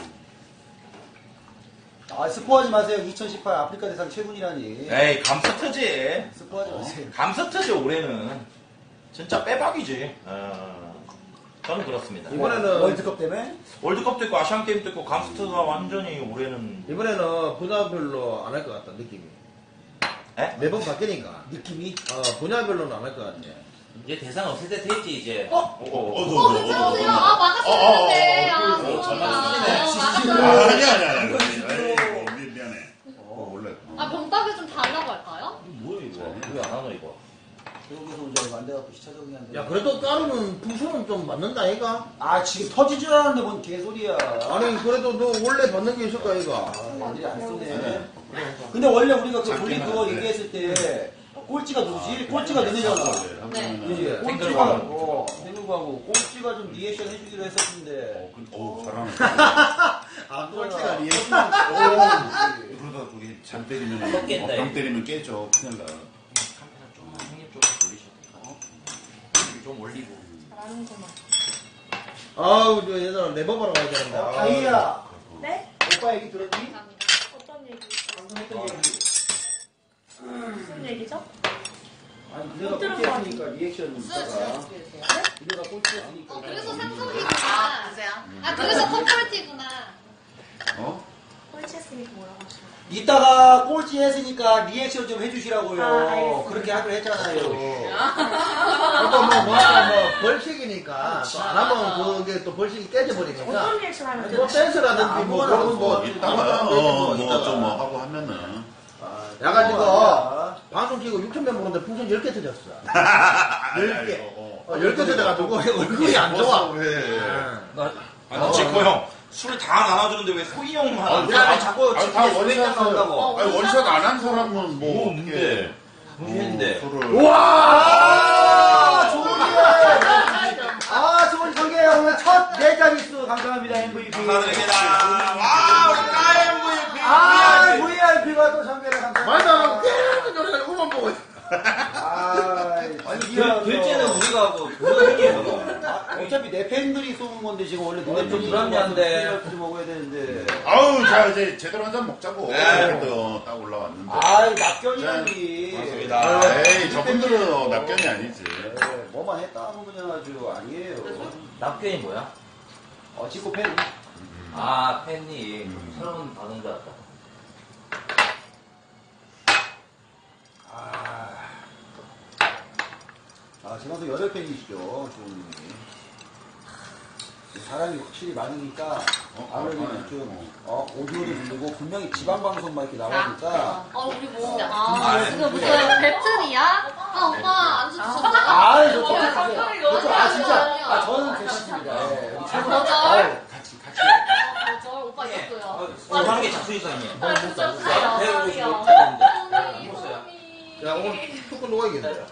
아 스포하지 마세요. 2018 아프리카 대상 최군이라니. 에이 감스트지. 스포하지 마세요. 감스트지 올해는. 진짜 빼박이지. 저는 그렇습니다. 이번에는 월드컵 때문에? 월드컵도 있고 아시안게임도 있고 감스트가 완전히 올해는. 이번에는 분야별로 안 할 것 같다 느낌이. 에? 매번 바뀌니까. 느낌이? 분야별로는 안 할 것 같아. 이제 대상 없을 때 됐지 이제. 괜찮으세요? 아, 막았었는데. 아, 죄송합니다. 아니야. 미안해. 원래. 아, 병따개 좀 달라고 할까요? 뭐야 이거? 왜 안 하노 이거? 여기서 혼자 얼마 안 돼갖고 시차 적응이 야, 그래도 까루는 풍선은 좀 맞는다, 아이가? 아 지금 터지질 않았는데 뭔 개소리야. 아니, 그래도 너 원래 받는 게 있을 거, 아이가? 애들이 안 쏘네. 근데 원래 우리가 그 돌리 그거 얘기했을 때 꼴찌가 누구지? 꼴찌가 너네잖아. 네. 예, 꼴찌가 생각하고 꼴찌가 좀 리액션 해주기로 했었는데. 오, 잘하네. 아, 꼴찌가 리액션. 그러다 저기 잔 때리면, 꺾겠네. 병 때리면 깨져. 큰일 나. 카메라 좀 형님 좀 올리셔도 좀 올리고. 잘하는구만. 아우, 저 얘들아, 레버바로 가야 되는데. 아. 다이야, 네? 오빠 얘기 들었니? 감사합니다. 어떤 얘기? 방송했던 얘기. 무슨 얘기죠? 아니 그네가 못 들은 거 꼴찌했으니까 리액션 무슨 있다가 지금 그네가 꼴찌했으니까. 그래서 아, 삼성이구나. 그세요? 아, 그래서 컴플티구나. 어? 꼴찌했으니까 뭐라고 하시나요? 이따가 꼴찌 했으니까 리액션 좀 해주시라고요. 아, 알겠습니다. 그렇게 하기로 했잖아요. 뭐, 벌칙이니까. 또 안 하면 그게 또 벌칙이 깨져버리니까. 어떤 리액션 하면 뭐, 되죠? 댄스라든지 뭐, 아무거나 그런 거. 이따가, 뭐, 좀 뭐 하고 하면은. 야가지고, 방송 키고 6,000명 보는데 풍선 10개 터졌어. 10개. 10개 터져가지고 얼굴이 안 좋아. 아, 지코 형. 술 다 나눠주는데 왜 소희 형만 하는 야, 자꾸 다 원샷 나온다고. 아니, 원샷 안 한 사람은 뭐. 뭔데? 어떻게 했는데. 술을. 우와! 조은이! 아, 조은이 관계 오늘 첫 4자릿수 감사합니다, MVP. 감사드립니다. 와, 우리 까 MVP. 아, VIP가 또 참가를 감사합니다. 말도 안 하고 계속 저래 우만 보고 있어. 아, 아니 결제는 우리가 하고 그거 해요. 어차피 내 팬들이 쏘는 건데 지금 원래 좀 불합리한데. 좀 먹어야 되는데. 아우, 자, 이제 제대로 한 잔 먹자고. 네. 그래도 딱 올라왔는데. 아이, 납견이라니. 맞습니다. 에이, 저분들은 납견이 아니지. 네, 뭐만 했다 하면 그냥 아주 아니에요. 납견이 뭐야? 지코 팬. 아, 팬이 새로운 반응 줄 알았다. 제 방송 열혈 팬이시죠, 조원님이. 사람이 확실히 많으니까, 아무래도 좀, 오디오를 부르고, 분명히 지방방송만 이렇게 나오니까. 우리 뭐, 지금 무슨 배틀이야? 오빠, 안 주셨어. 아이, 진짜. 저는 괜찮습니다. 예, 우리 최고. 같이. 거절, 오빠 있었어요. 하는 게 작수이상이에요. 주셨어요. 배우고 싶었는데. 야, 오늘 축구 누가 이겼어요?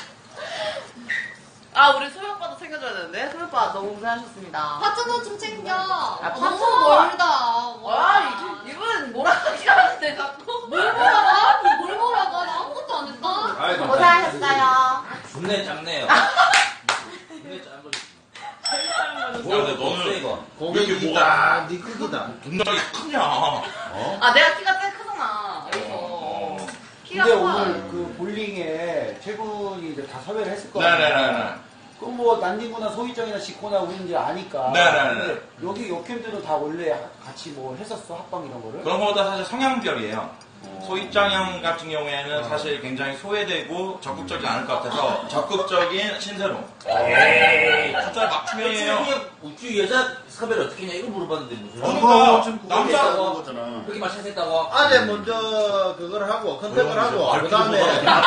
우리 소영 오빠도 챙겨줘야 되는데. 소영 오빠 너무 고생하셨습니다. 파트너 좀 챙겨. 너무 파트너. 멀다. 이분 뭐라고 하는데 자꾸. 뭘 몰아가? 뭘 몰아가? 나 아무것도 안 했다. 아이, 고생하셨어요. 분내 짧네요. 분내 짧은 거. 뭐야, 근데 없어, 너는 이거. 고객이다. 네 크기다. 눈달이 크냐? 내가 키가 제일 크잖아. 그래서. 키가 근데 커. 오늘 그 볼링에 최군이 이제 다 섭외를 했을 거예요. 네네네. 그럼 뭐 난닝구나 소희정이나 지코나 우리는 이제 아니까. 네네네. 근데 여기 역캠들은 다 원래 같이 뭐 했었어 합방 이런 거를. 그런 거보다 사실 성향별이에요. 소희짱 형 같은 경우에는 사실 굉장히 소외되고 적극적이지 않을 것 같아서 적극적인 신세로. 에이, 진짜 막춤이에요. 우주 여자 섭외를 어떻게 했냐 이거 물어봤는데 무슨. 그러니까 지금 남자 하는 거잖아. 그렇게 마찬가지했다고. 아재 먼저 그걸 하고 컨택을 하고 그 다음에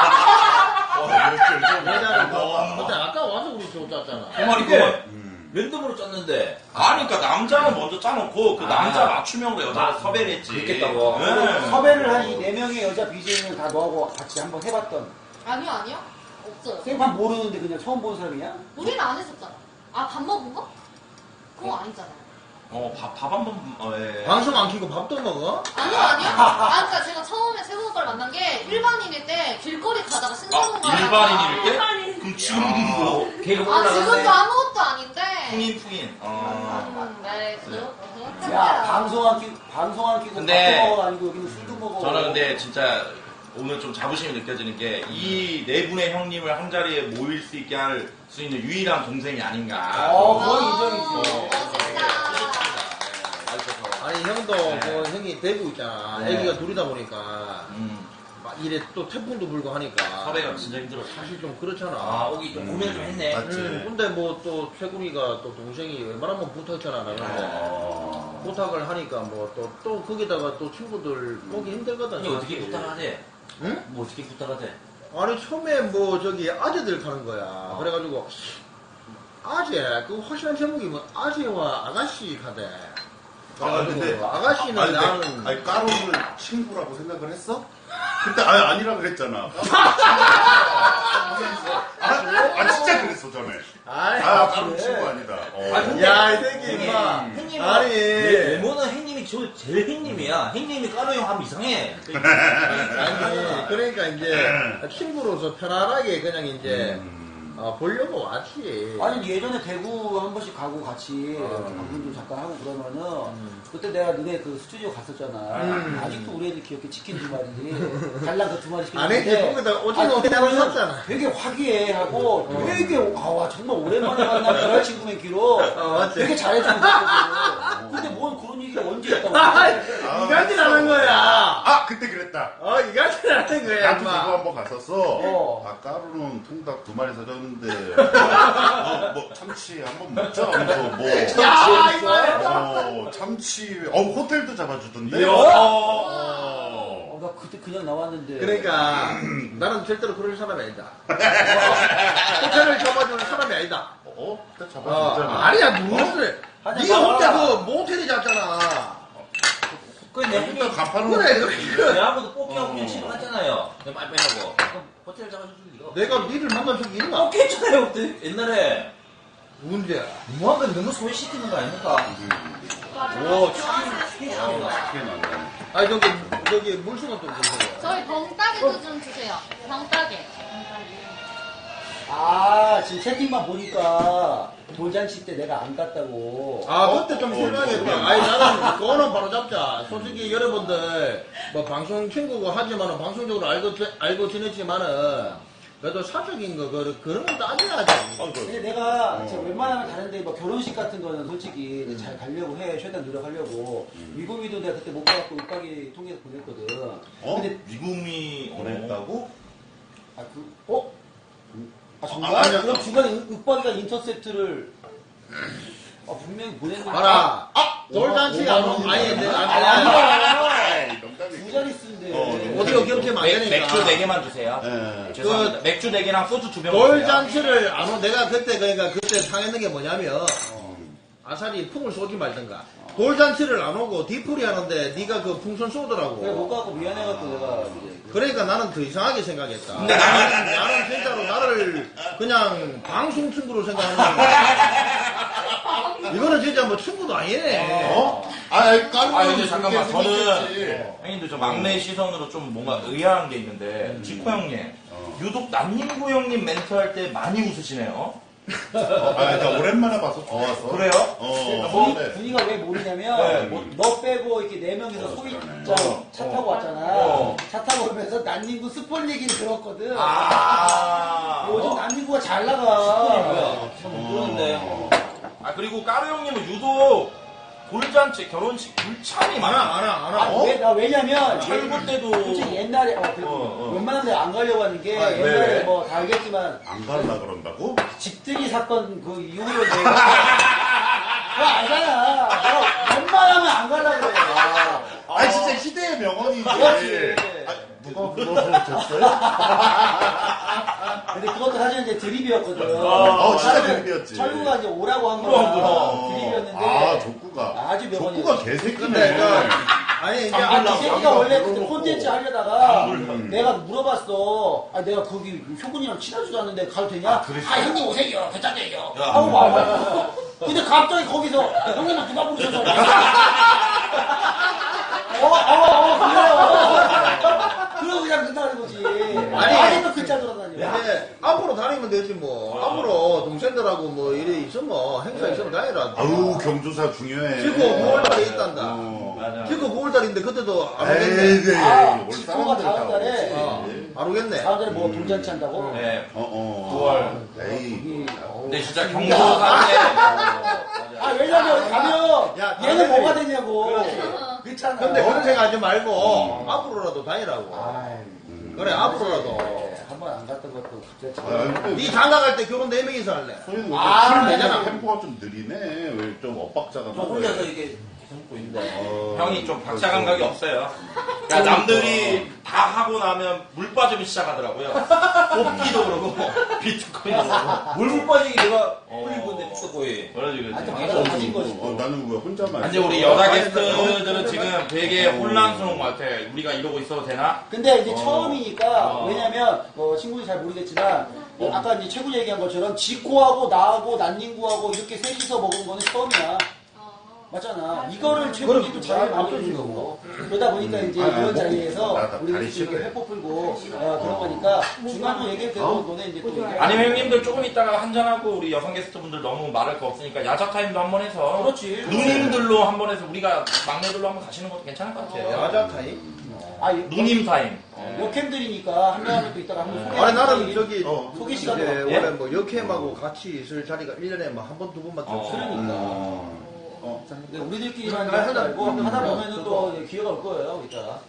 여자를 근데 아까 와서 우리 저 짰잖아. 그 말이 이게 그만. 랜덤으로 짰는데. 아니, 그러니까 남자는 먼저 짜놓고 그 남자 맞춤형으로 여자를 섭외를 했지. 그랬겠다고. 네. 섭외를 한 이 4명의 여자 BJ는 다 너하고 같이 한번 해봤던. 아니요. 없어요. 생판 모르는데 그냥 처음 본 사람이야? 우리는 안 했었잖아. 밥 먹은 거? 그거 아니잖아요. 밥 한 번, 예. 방송 안 키고 밥도 먹어? 아니요. 그러니까 제가 처음에 최근 오빠를 만난 게 일반인일 때 길거리 가다가 신사동 가다가 일반인일 때? 그럼 지금 뭐? 개그 지금도 올라갔네. 아무것도 아닌데. 풍인. 네, 야, 방송 안 끼고 근데 밥도 먹어 아니고 여기는 술도 먹어. 저는 근데 진짜 오늘 좀 자부심이 느껴지는 게 이 네 분의 형님을 한 자리에 모일 수 있게 할 수 있는 유일한 동생이 아닌가. 그건 인정이지. 아니 형도 그 형이 대구 있잖아. 네. 애기가 둘이다 보니까 막 이래 또 태풍도 불고 하니까 섭외가 진짜 힘들었어. 사실 좀 그렇잖아. 오기 좀 고민을 좀 했네. 맞지. 근데 뭐 또 최군이가 또 동생이 웬만하면 부탁했잖아 나는데 부탁을 하니까 뭐 또 거기다가 또 친구들 보기 힘들거든. 근데 어떻게 부탁하대? 응? 뭐 어떻게 부탁하대? 아니 처음에 뭐 저기 아재들 가는 거야. 그래가지고 아재 그 확실한 제목이 뭐 아재와 아가씨 가대. 그래가지고 아가씨는 나는 까루를 친구라고 생각을 했어? 근데 아니라 그랬잖아. 진짜 그랬어 전에. 까루 친구 아니다. 야, 이 새끼, 임마. 형님, 아니. 외모는 형님이 제일 형님이야. 형님이 까루 형 하면 이상해. 아니, 그러니까 이제, 친구로서 편안하게 그냥 이제, 보려고 왔지. 아니 예전에 대구 한 번씩 가고 같이 방송도 잠깐 하고 그러면은 그때 내가 너네 그 스튜디오 갔었잖아. 아직도 우리 애들 기억해 치킨 2마리 달랑 그 2마리 시켰는데 안에 거기다 오징어 그때 하나 보면 샀잖아. 되게 화기애애하고 되게 와 정말 오랜만에 만난 그날 친구 맺기로 맞지. 되게 잘해주고 그랬거든. 근데 뭔 그런 얘기가 언제 했다고 이간질 하는 거야. 그때 그랬다. 이간질 하는 거야, 나도 그거 임마. 한번 갔었어. 까루는 통닭 2마리 사줬는데 뭐 참치 한번 먹자 하면서 뭐 야, 이거 참치 호텔도 잡아주던데. 나 그때 그냥 나왔는데 그러니까, 나는 절대로 그럴 사람이 아니다. 호텔을 잡아주는 사람이 아니다. 그때 잡아줬잖아. 아니야, 무엇을. 하자, 네가 혼자 잡아라. 그 모텔이 잡잖아. 근데 일단 형님, 간판은 그래, 내하고도 뽑기하고 그냥 친구하잖아요. 그냥 빨리빨리하고. 호텔 잡아주는 리가 없어. 내가 니를 만난 적이 있나? 뽑기 했잖아요, 그때. 옛날에. 문제. 무한 건 너무 소외시키는 거 아닙니까? 오, 크게 나네. 아니, 저기, 물수건 좀 주세요. 저희 병따개도 좀 주세요. 병따개. 지금 채팅만 보니까 돌잔치 때 내가 안 갔다고. 그때 좀 실망했다. 아니, 나는 그거는 바로 잡자. 솔직히 여러분들, 뭐, 방송 친구고 하지만은, 방송적으로 알고 지냈지만은, 그래도 사적인 거, 그런 건 따져야지. 근데 내가 진짜 웬만하면 다른데 뭐 결혼식 같은 거는 솔직히 잘 가려고 해. 최대한 노력하려고. 미국이도 내가 그때 못 가갖고 윽박이 통해서 보냈거든. 근데, 미국미 보냈다고? 정말? 아니야. 그럼 중간에 윽박이가 인터셉트를, 분명히 보냈는데. 봐라. 돌잔치 안 오면, 아니, 아니야. 농담이고. 두 자릿수인데. 어디가 겹치면 안 되니까. 맥주 4개만 주세요. 예. 죄송합니다. 맥주 4개랑 소주 2병 주세요. 돌잔치를 안 오, 내가 그때 상했는 게 뭐냐면, 아사리 풍을 쏘지 말든가. 돌잔치를 안 오고 뒤풀이 하는데 네가 그 풍선 쏘더라고. 그래, 못 가고 미안해갖고 내가 이제. 그러니까 나는 더 이상하게 생각했다. 근데 나는 진짜로 나를 그냥 방송 친구로 생각하는 거야. 이거는 진짜 뭐 친구도 아니네. 근데 잠깐만, 저는 형님들 좀 막내 시선으로 좀 뭔가 의아한 게 있는데, 지코 형님, 유독 난닝구 형님 멘트 할 때 많이 웃으시네요. 그러니까 오랜만에 봐서 좋아서. 그래요? 분위기가 왜 모르냐면 네. 너 빼고 이렇게 네 명이서 소위장 차 타고 왔잖아. 차 타고 오면서 난닝구 스폰 얘기를 들었거든. 요즘 난닝구가 잘 나가. 참 모르는데. 그리고 까루 형님은 유독 돌잔치, 결혼식 불참이 많아. 왜냐면 철구 때도. 솔직히 옛날에 웬만한 데 안 가려고 하는 게 옛날에 왜? 뭐 다 알겠지만 안 갈라 그런다고? 집들이 사건 그 이후로 내가 그거 알잖아. 내가 웬만하면 안 가려고 그래. 진짜 희대의 명언이지. 그렇지. 누가 불러줬어요? 근데 그것도 사실 이제 드립이었거든. 진짜 드립이었지. 철구가 이제 오라고 한 거야. 드립이었는데. 족구가. 아주 명언이. 족구가 개새끼네. 근데 아니 이제 이 새끼가 원래 그때 콘텐츠 하려다가 내가 물어봤어. 내가 거기 효군이랑 친하지도 않는데 가도 되냐? 형님 오세요. 괜찮대요. 하고 와. 근데 갑자기 거기서 형님은 누가 부르셔서 그러고 그냥 끝나는 거지. 아직도 글자 돌아다녀. 근데 앞으로 다니면 되지 뭐. 앞으로 동생들하고 뭐 일이 있으면 행사 있으면 다니라. 경조사 중요해. 지금 9월달에 있단다. 맞아. 지금 9월달인데 그때도 안 오겠네. 지코가 다음 달에 안 오겠네. 다음 달에 뭐 돌잔치 한다고? 네. 9월. 에이. 근데 진짜 경조사인데. 왜냐면 가면 야, 얘는 뭐가 되냐고. 그렇잖아. 근데 그런 생각하지 말고 앞으로라도 다니라고. 그래 앞으로라도. 한 번 안 갔던 것도 갑자기. 네 장가 갈 때 결혼 4명이서 할래. 소희는 되잖아. 템포가 좀 느리네. 왜 좀 엇박자가 저 혼자서 이게 참고 있는데. 형이 좀 박자 감각이 없어요. 그러니까 남들이 다 하고 나면 물 빠지기 시작하더라고요. 뽑기도 그러고, 비트코인도 그러고. 물물 빠지기 내가 흘린 건데 비트코인. 그러지. 방에서 가진 거지. 나는 왜 혼자만. 근데 우리 여자 게스트들은 지금 되게 혼란스러운 것 같아. 우리가 이러고 있어도 되나? 근데 이제 처음이니까 왜냐면 친구들이 잘 모르겠지만 아까 이제 최군 얘기한 것처럼 지코하고 나하고 난닝구하고 이렇게 셋이서 먹은 거는 처음이야. 맞잖아. 이거를 최군이 또 잘 만들어준 거고. 그러다 보니까 이제 이런 자리에서 우리가 이렇게 회포 풀고 그런 거니까 중간으로 얘기해도 너네 이제 또 얘기해. 아니면 형님들 조금 있다가 한잔하고 우리 여성 게스트분들 너무 말할 거 없으니까 야자 타임도 한번 해서. 그렇지. 누님들로 한번 해서 우리가 막내들로 한번 가시는 것도 괜찮을 것 같아요. 야자 타임? 누님 타임. 역캠들이니까 한 명하면 또 이따가 한번 소개. 아니 나는 저기 소개 시간도 이제 갖고. 원래 뭐 역캠하고 같이 있을 자리가 1년에 뭐 한 번, 두 번밖에 없어. 그러니까. 근데 우리들끼리만 하지 말고 하다 보면은 또 기회가 올 거예요, 이따가.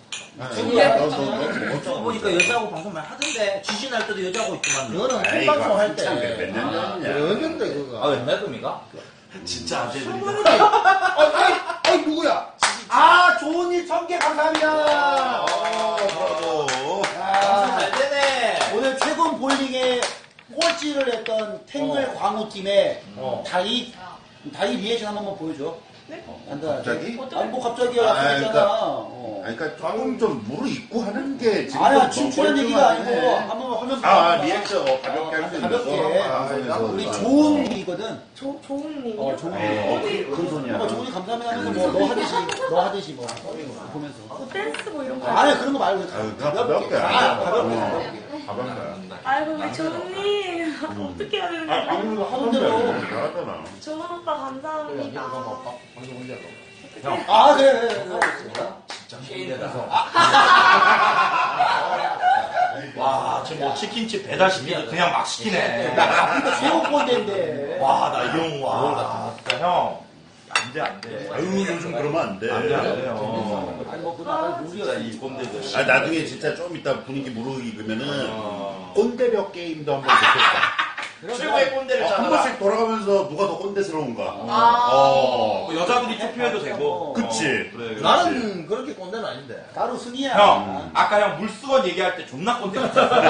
어쩌고 보니까 여자하고 방송만 하던데 지진할 때도 여자하고 있구만. 그거는 에이, 생방송 할 진짜 때. 몇년 전이냐. 연경대 그거. 옛날 금이가? 진짜 아재들이. 아이 누구야? 좋은 일 1000개 감사합니다. 브라보. 방송 잘 되네. 오늘 최근 볼링에 꼴찌를 했던 탱글 광우팀의 다이 리액션 한 번만 보여줘. 네? 갑자기? 아니 뭐 갑자기야 약속했잖아. 그러니까 조금 좀 무르익고 하는 게 지금 아니야 좀 춤추는 너무 얘기가 뻘쭘하네. 아니고 한번 하면 봐봐. 리액션 가볍게 할 수 있는 가볍게. 방송에서. 우리 좋은 일이거든. 좋은 님이요? 좋은 어디? 큰 손이야. 좋은 감사합니다 하면서 너 하듯이 보면서. 뭐 댄스 뭐 이런 거. 아니 그런 거 말고 가볍게. 가볍게. 가방가야. 아이고 우리 조은님 어떻게 해야 되는 아, 거야? 방금도 하던 대로 잘하잖아. 조은 오빠 감사합니다. 아, 그래. 와, 지금 뭐 치킨집 배달 시키도 그냥 막 시키네. 최고 꼰대인데. 와, 나 이 형, 와. 진짜 형. 안 돼, 안 돼. 아유, 요즘 그러면 안 돼. 안 돼, 안 돼요. 아니, 뭐, 그나 진짜 이 꼰대들. 아, 나중에 진짜 좀 이따 분위기 무르익으면은 꼰대벽 게임도 한번 좋겠다. 최고의 꼰대를 한 찾아라. 번씩 돌아가면서 누가 더 꼰대스러운가. 뭐 여자들이 투표해도 되고. 그치. 그래, 그렇지. 나는 그렇게 꼰대는 아닌데. 가루 순이야. 형, 아까 형 물수건 얘기할 때 존나 꼰대 같았어.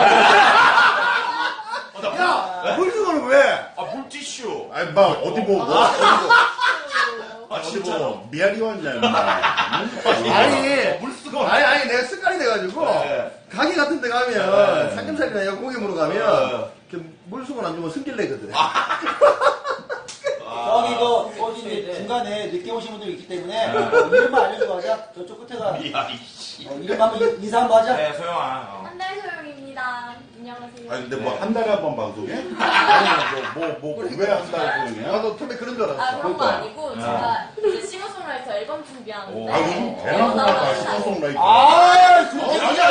야! 물수건은 왜? 아, 물티슈. 아니, 막, 어디 뭐, 어디 진짜로. 뭐, 미아리 왔냐, 임마. 아니, 물수건. 아니, 내가 습관이 돼가지고, 네. 가게 같은 데 가면, 삼겹살이나 고기물로 가면, 네. 이렇게 물수건 안 주면 승질내거든. 저기 이제 중간에 늦게 오신 분들이 있기 때문에 이름만 알려주고 하자. 저쪽 끝에가 미아리, 씨. 이름 한번 인사 한번 하자. 네, 소영아. 한달 소영입니다. 안녕하세요. 아니, 근데 뭐, 한 달에 한 번 방송해? 아니, 왜 한 달에 방송이야? 나도 처음에 그런 줄 알았어. 아 그런 거 아니고 제가 이제 싱어송라이터 앨범 준비하는데 아, 요즘 대나무가 시청송라이터. 아, 그거 아니,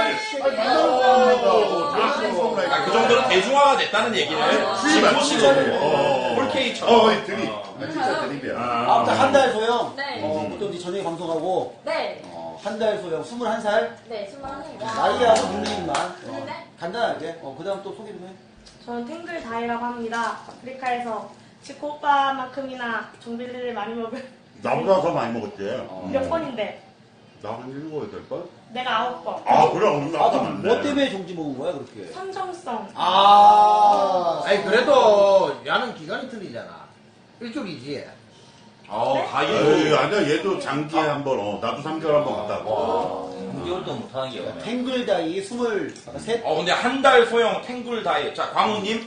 아, 그 정도로 대중화가 됐다는 얘기는 진보시로 폴케이처럼. 드립. 진짜 드립이야. 아무튼 한 달 소영. 네. 보통 이제 저녁에 방송하고 네. 한 달 소영 21살. 네, 21살입니다. 나이하고 닉네임만 네. 간단하게. 그다음 또 소개 좀 해. 저는 탱글 다이라고 합니다. 아프리카에서 지코 오빠만큼이나 종빌리를 많이 먹을 나보다 더 많이 먹었지. 몇 번인데 나한 7, 8번? 내가 9번. 아, 그럼 아, 나보다 그럼 많네. 뭐 때문에 종지 먹은 거야 그렇게? 선정성. 아니, 그래도, 야는 기간이 틀리잖아. 일주일이지. 에이, 아니야, 얘도 장기에 한 번, 나도 3개월 한 번 갔다 왔고. 6개월도 못하는 게 없네. 탱글다이 23. 근데 한 달 소영 탱글 다이. 자, 광우님.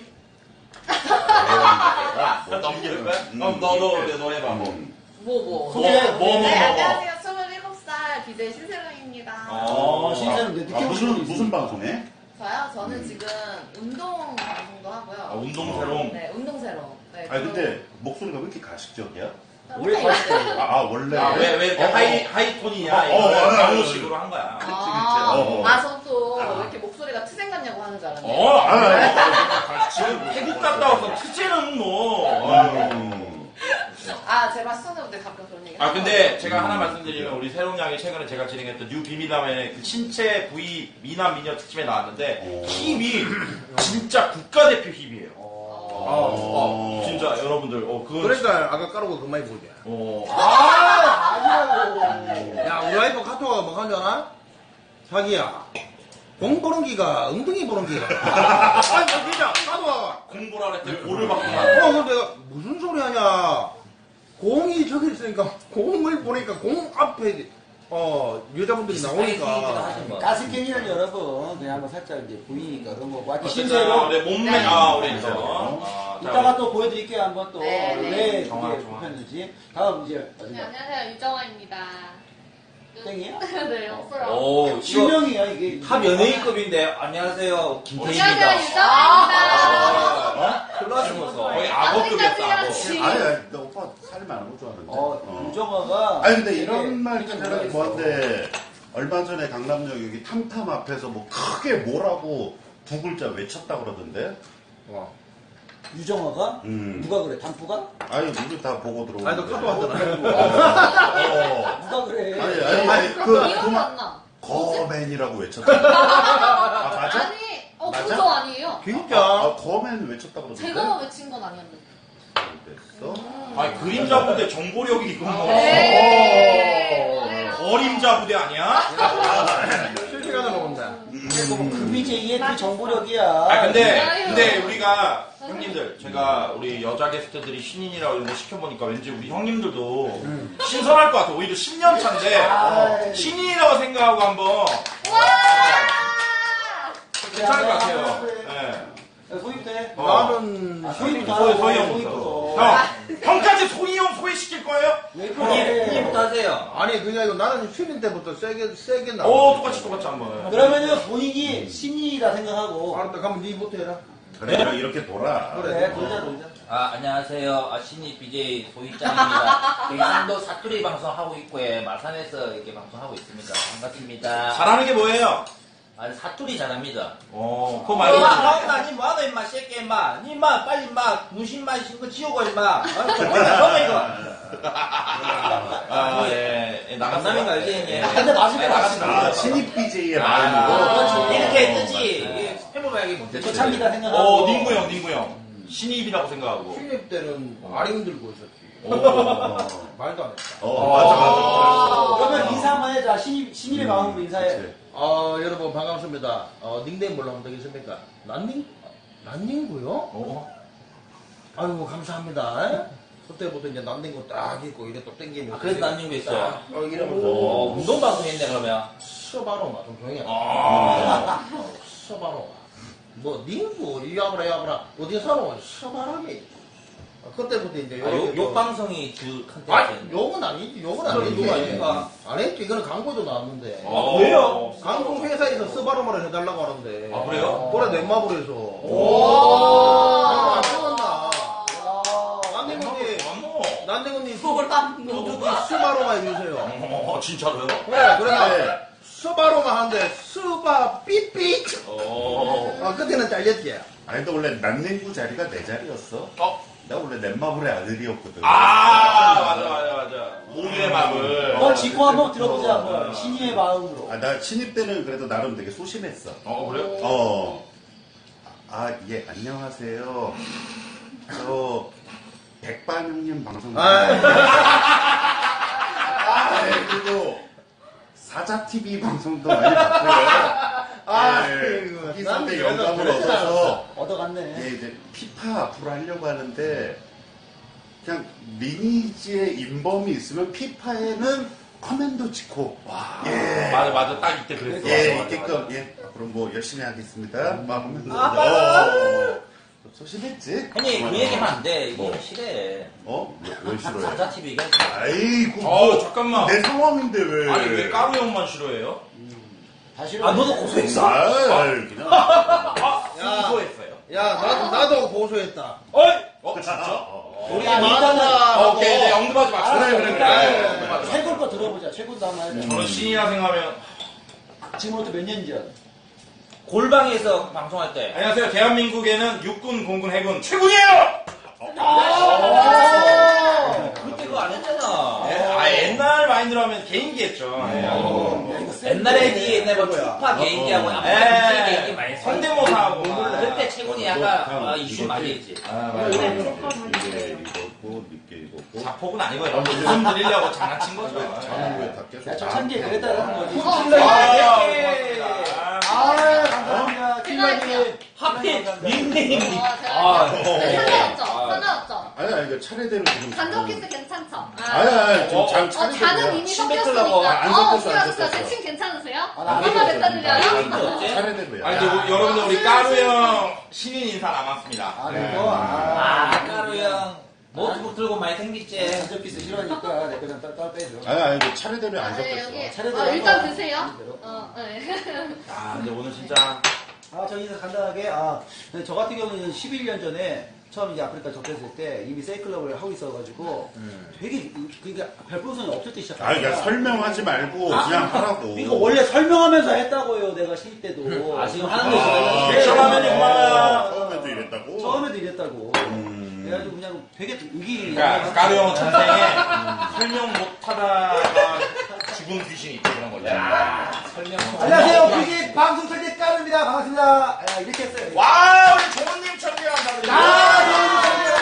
넘길 거야? 그럼 너 해봐. 뭐. 소개. 뭐. 네, 안녕하세요. 27살 BJ 신세경입니다. 신사는 늦게 오신 분이 무슨 방송해? 저요? 저는 지금 운동 방송도 하고요. 운동새롱. 네, 운동새로. 네, 아니, 근데 목소리가 왜 이렇게 가식적이야? 왜 가식적이야? 원래. 왜 이렇게 하이톤이냐? 광우식으로 한 거야. 저도 왜 이렇게 목소리가 트생 같냐고 하는 줄 알았네요. 지금 태국 갔다 와서 투제는 뭐. 제가 수선해볼 때 가끔 그런 얘기 근데 제가 하나 말씀드리면 우리 새로운 양이 최근에 제가 진행했던 뉴 비미남의 그 신체 부위 미남 미녀 특집에 나왔는데 힙이 진짜 국가대표 힙이에요. 진짜 여러분들 그건 그러니까 아까 까르고 그만 보자. 아니라고. 야, 우리 와이프 카톡가 뭐 하는 줄 알아? 자기야, 공 보는 기가 엉덩이 보는 기가. 아니, 뭐 진짜 카톡가. 공부를 할 때 볼을 받구나. 그럼 내가 무슨 소리 하냐? 공이 저기 있으니까 공을 보니까 공 앞에 여자분들이 나오니까. 가스캔이는 여러분 그냥 한번 살짝 이제 보이니까 그런 거고. 하여튼 진짜 신세로 내 몸매 우리 이따가 또 보여드릴게요 한번 또 네, 왜 네. 정말 그게 좋아. 뽑혔는지. 다음 이제 네, 마지막. 안녕하세요. 유정아입니다. 땡이에요? 네, 없어요. 오, 실명이야 이게. 탑 연예인급인데, 안녕하세요. 김태희입니다. 안녕하세요. 유정아입니다. 클라스면서. 거의 악어급이었어, 악어. 아니, 나 오빠 살이 많은 거 좋아하는데. 유정아가. 아니, 근데 되게 이런 말 좀 되게 하기 뭐한데, 얼마 전에 강남역 여기 탐탐 앞에서 뭐 크게 뭐라고 두 글자 외쳤다 그러던데? 유정아가? 누가 그래? 단프가? 아니, 우리 다 보고 들어오는데. 아니, 너 카톡 왔잖아. 누가 그래? 아니, 기억이 안 나. 거맨이라고 외쳤다. 맞아? 아니, 맞아? 그거 아니에요. 진짜? 거맨 외쳤다 그러던데? 제가 외친 건 아니었는데. 됐어? 그림자 부대 정보력이 있군. 어림자 부대 아니야? 실시간으로 온다. 그 BJ의 그 정보력이야. 근데 우리가 형님들 제가 우리 여자 게스트들이 신인이라고 이런 거 시켜보니까 왠지 우리 형님들도 신선할 것 같아. 오히려 10년 차인데 신인이라고 생각하고 한번 괜찮을 것 같아요. 네. 소입 돼. 나는 소입부터 소희 하라고. 형부터. 형까지 소희 형, 소희 시킬 거예요? 형님부터 하세요. 아니 그게 아니고 나는 신인 때부터 세게 나와. 똑같이 한번. 그러면은 본인이 신인이라 생각하고. 알았다, 가면 니부터 해라. 그래 이렇게 돌아. 그래, 돌자. 안녕하세요. 신입 BJ 소희짱입니다. 경상도 사투리 방송하고 있고요. 마산에서 이렇게 방송하고 있습니다. 반갑습니다. 잘하는 게 뭐예요? 사투리 잘합니다. 그거 말고. 니 뭐하노 임마 새끼 임마. 니 임마 빨리 임마 무신마 신고 지우고 임마. 그러면 이거. 예. 남남인 거 알지 형님? 근데 맞을 것 나갔습니다. 같습니다. 신입 BJ의 그렇지. 마음으로. 이렇게 뜨지. 해보면 이게 뭔데? 저참이다 생각하고. 닝구 형. 신입이라고 생각하고. 신입 때는 아링 들고 있었지. 말도 안 했다. 맞아. 그러면 인사 한번 해자. 신입의 마음으로 인사해. 여러분 반갑습니다. 닉네임 뭘로 하면 되겠습니까? 난닝구요? 아이고 감사합니다. 그때부터 이제 난닝구 딱 있고 이래 또 땡기면. 그래서 난닝구 있어요. 이러면서 운동방송 했네 그러면. 서바로마 좀 조용히 해. 서바로마. 뭐 닝구 야브라 어디 살아? 서바람이. 그때부터 이제 욕방송이 주 아니 컨텐츠. 욕은 아니지. 욕은 그럼 아니지. 욕 아닙니까? 안 했지. 이거는 광고도 나왔는데. 왜요? 광고 회사에서 서바로마를 해달라고 하는데. 그래요? 그래 넷마블에서. 광고 안 찍었나? 난대건님 수바로마 해주세요. 진짜로요? 그래 그래서 수바로마 한데 수바 삐삐. 그때는 잘렸지. 아니 근데 원래 난냉구 자리가 내 자리였어. 나 원래 넷마블의 아들이었거든. 맞아. 오유의 마블. 지코 한번 들어보자. 한번. 신입의 마음으로. 나 신입 때는 그래도 나름 되게 소심했어. 그래요? 예, 안녕하세요. 저 백반 형님 방송. 그리고 사자 TV 방송도 많이 봤고요. 거기서 영감을 얻어서 얻어갔네. 이제 피파 앞으로 하려고 하는데 그냥 리니지의 인범이 있으면 피파에는 커맨더 지코. 맞아. 딱 이때 그랬어. 있게끔 앞으로 뭐 열심히 하겠습니다. 막 하면서 소심했지. 형님 그 얘기하면 안 돼. 이거 싫어. 왜 싫어해? 사자 TV 얘기하지. 아이고 잠깐만. 내 상황인데 왜? 아니 왜 까루 형만 싫어해요? 다 싫어. 너도 고소했어? 그냥 수고했어요. 야 나도 고소했다. 진짜? 우리 많아. 오케이 이제 언급하지 마. 그래. 최고 거 들어보자. 최고도 한번 해자. 저는 신이라 생각하면 지금부터 몇 년 전? 골방에서 방송할 때. 안녕하세요. 대한민국에는 육군, 공군, 해군 최군이에요. 그때 그거 안 했잖아. 옛날 마인드로 하면 개인기 했죠. 옛날에 뭐 추파 개인기하고 BJ 개인기 많이 했어. 성대모사하고 그때 최군이 약간 이슈 많이 했지. 이게 이거고 늦게 이거고. 자폭은 아니고요. 웃음 드리려고 장난친 거죠. 장난구에 다 계속. 야, 저 참기에 그랬다라는 거지. 감사합니다. 킬러님. 하필 닉네임이. 상관없죠. 아니 이거 차례대로 지금. 단독 키스 괜찮죠? 아니 지금 잔은 차례대로. 이미 침 뱉으려고. 섞였으니까. 안 섞였어, 안 웃겨졌어요. 섞였어. 침 괜찮으세요? 안 얼마 섞였어. 됐다는가요? 차례대로야. 아니 이제 여러분들 우리 까루 형 신인 인사 남았습니다. 까루 형. 노트북 들고 많이 생겼지. 간접 키스 싫어하니까 내 거는 따로 빼줘. 아니 이거 차례대로 안 네, 섞였어. 여기. 차례대로 일단 한번. 드세요. 네. 근데 오늘 진짜 저 인사 간단하게. 근데 저 같은 경우는 11년 전에 처음 이제 아프리카 접했을 때 이미 세이클럽을 하고 있어가지고 되게 그게 별풍선이 없을 때 시작한 그러니까 설명하지 말고 그냥 하라고. 이거 원래 설명하면서 했다고요. 내가 신입 때도. 지금 하는 게 있어요. 액션하면 얼마나 처음에도 이랬다고. 처음에도 이랬다고. 그래가지고 그냥 되게 의기. 그러니까 까루 형 전생에 설명 못하다가 죽은 귀신이 있고 그런 거죠. 안녕하세요. 피지 방송 설계 까릅니다. 반갑습니다. 이렇게 했어요. 와 우리 종원님 천개 감사드립니다.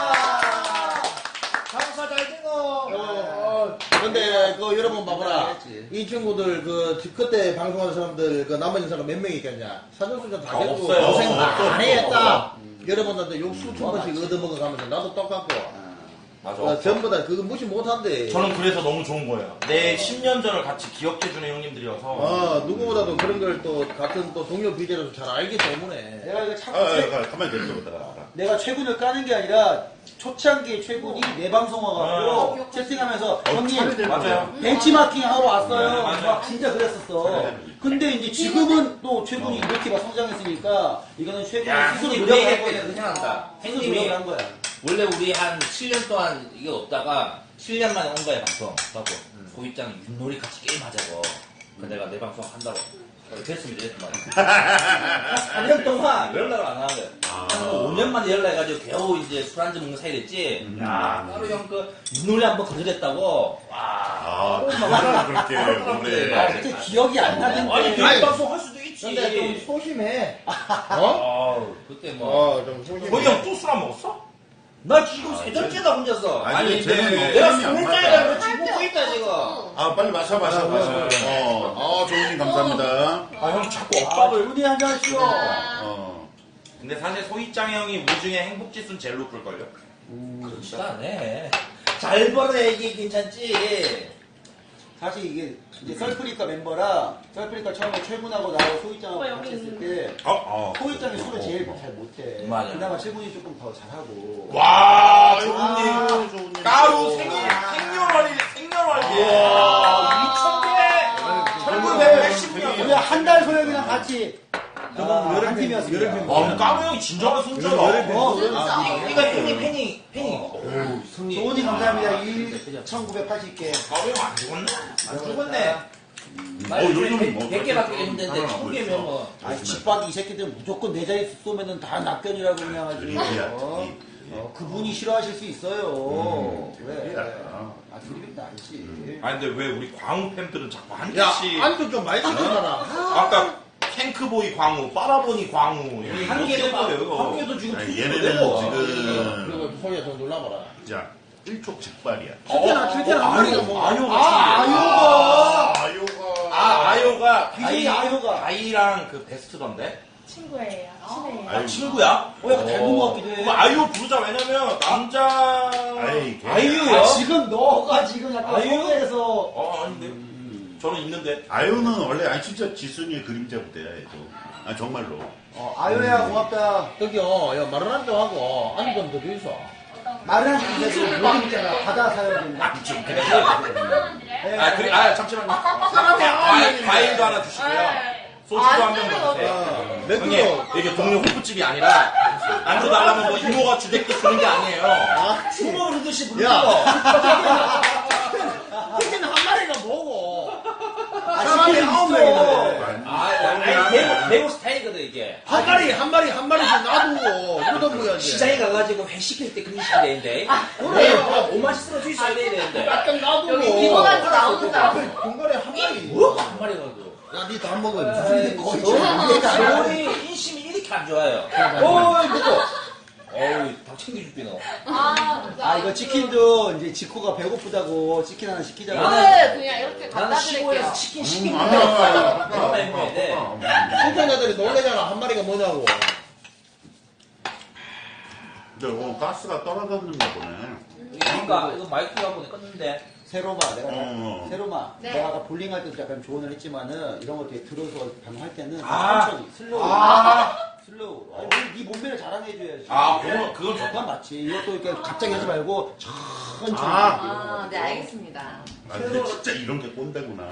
장사 잘 되고. 근데 여러분 봐봐라. 이 친구들 그때 방송하는 사람들 나머지 사람 몇 명 있겠냐? 사전수전 다 되고 없어요. 고생 많이 했다. 여러분한테 욕 수천 번씩 얻어먹어 가면서 나도 똑같고 맞아. 전부 다 그거 무시 못한대. 저는 그래서 너무 좋은 거예요. 내 10년 전을 같이 기억해주는 형님들이어서. 누구보다도 그런 걸 또 같은 또 동료 BJ로서 잘 알기 때문에. 내가 이거 자꾸 가만히 내려보다가. 내가 최군을 까는 게 아니라 초창기에 최군이 내 방송 와가지고 채팅하면서 형님 맞아요. 벤치마킹 하러 왔어요. 맞아요. 막 진짜 그랬었어. 근데 이제 지금은 또 최군이 이렇게 막 성장했으니까 이거는 최군이 야, 스스로 형님 노력을 내 한 얘기에 거야. 생각난다. 스스로 형님이 노력을 한 거야. 원래 우리 한 7년 동안 이게 없다가 7년 만에 온 거야 방송. 하고 소희짱 윷놀이 같이 게임하자고. 그 내가 내 방송 한다고. 됐습니다. 이랬단 말이야. 4년 동안 연락을 안 하는 거야. 한 5년 만에 연락해가지고 겨우 이제 술 한잔 먹는 사이 됐지. 야, 따로 형 그 윷놀이 한번 거절했다고. 와. 그렇게 오래. 그때 기억이 안 나는데. 아니, 개인 방송 할 수도 있지. 근데 좀 소심해. 그때 뭐. 좀 소심해. 거기 형 또 술 안 먹었어? 나 지금 세 번째다 혼자서. 아니, 쟤는 뭐 내가 게임이 안 스물살이라 맞아. 지금 먹고 있다 지금. 빨리 마셔. 조은님 감사합니다. 아, 형 자꾸 아, 엇박을. 조은이 한잔 하시오. 근데 사실 소희짱 형이 우리 중에 행복지수는 제일 높을걸요? 그렇지도 않네. 잘 벌어 얘기 괜찮지. 사실 이게 이제 썰프리카 멤버라 썰프리카 처음에 최군하고 나하고 소희짱하고 같이 했을 때 소희짱이 술을 제일 잘 못해. 맞아. 그나마 최군이 조금 더 잘하고. 와, 조은님. 까루 생년월일. 이야, 2,180년. 우리 한 달 소영이랑 같이 한 팀이었습니다. 아, 까루 형이 진정한 승자다. 이거 팬이. 조은이 감사합니다. 1980개. 까루 형 안 죽었네? 안 죽었네. 요즘은 뭐 100개밖에 했는데 1000개면 뭐. 아니, 집박이 이 새끼들 무조건 내 자리 쏘면은 다 낙견이라고 그냥 하지. 그분이 싫어하실 수 있어요. 왜? 드립이 아니지. 아니, 근데 왜 우리 광우 팬들은 자꾸 한 야, 개씩. 안주 좀 많이 시켜놔라. 아까 탱크보이 광우, 빠라보니 광우. 한 개도 거예요, 이거. 한 개도 지금 얘네는 지금 그리고 소희야 좀 놀라봐라. 자 일촉즉발이야. 칠테나 한 마리가 뭐. 아요가 BJ 아요가. 아이랑 그 베스트던데? 친구예요. 친해요. 아유, 친구야? 약간 닮은 것 같기도 해. 그럼 아이유 부르자. 왜냐면 남자 아이유요? 지금 너가 지금 약간 성우에서 아닌데 저는 있는데 아유는 원래 진짜 지순이의 그림자 부대야 얘도. 정말로. 아요야 고맙다. 저기요, 야, 말을 한 점 하고, 안주 좀 더 주이소. 말을 하는 게 모든 있잖아. 바다 사연인가? 잠시만요. 과일도 하나 주시고요. 소주도 한 병 넣으세요. 형님, 이게 동네 호프집이 아니라 안주 달라면 뭐 이모가 주대끼 주는 게 아니에요. 수모 그러듯이 부르고. 치킨 한 마리가 뭐고? 사람이 9명이네. 대구 스타일이거든 이게. 한 마리씩 놔두고, 이러던 거야, 이제. 시장에 가가지고 회 시킬 때 그런 식이 되는데. 그래, 오만 씻어 줄 있어야 되는데. 약간 놔두고. 여기 이모한테 나온다. 중간에 한 마리. 뭐? 한 마리 가지고. 야, 니 다 먹어. 저희 인심이 이렇게 안 좋아요. 어이, 먹어. 어우, 다 챙겨줄게, 너. 이거 치킨도 이제 지코가 배고프다고 치킨 하나 시키자고. 이거를 그냥 이렇게 갖다 나는 시골에서 드릴게요. 치킨 시킨 거 내가 해먹어야 돼. 시청자들이 놀래잖아, 한 마리가 뭐냐고. 근데 가스가 떨어졌는가 보네. 그러니까, 이거 마이크 한번 껐는데. 세로마, 세로마. 네. 내가 아까 볼링할 때도 약간 조언을 했지만은 이런 거 되게 들어서 방할 때는 아. 천천히 슬로우. 슬로우. 아니, 네 몸매를 자랑해줘야지. 그건 좋다. 그건 맞지. 이것도 이렇게 갑자기 하지 말고 천천히. 네, 알겠습니다. 근데 진짜 이런 게 꼰대구나.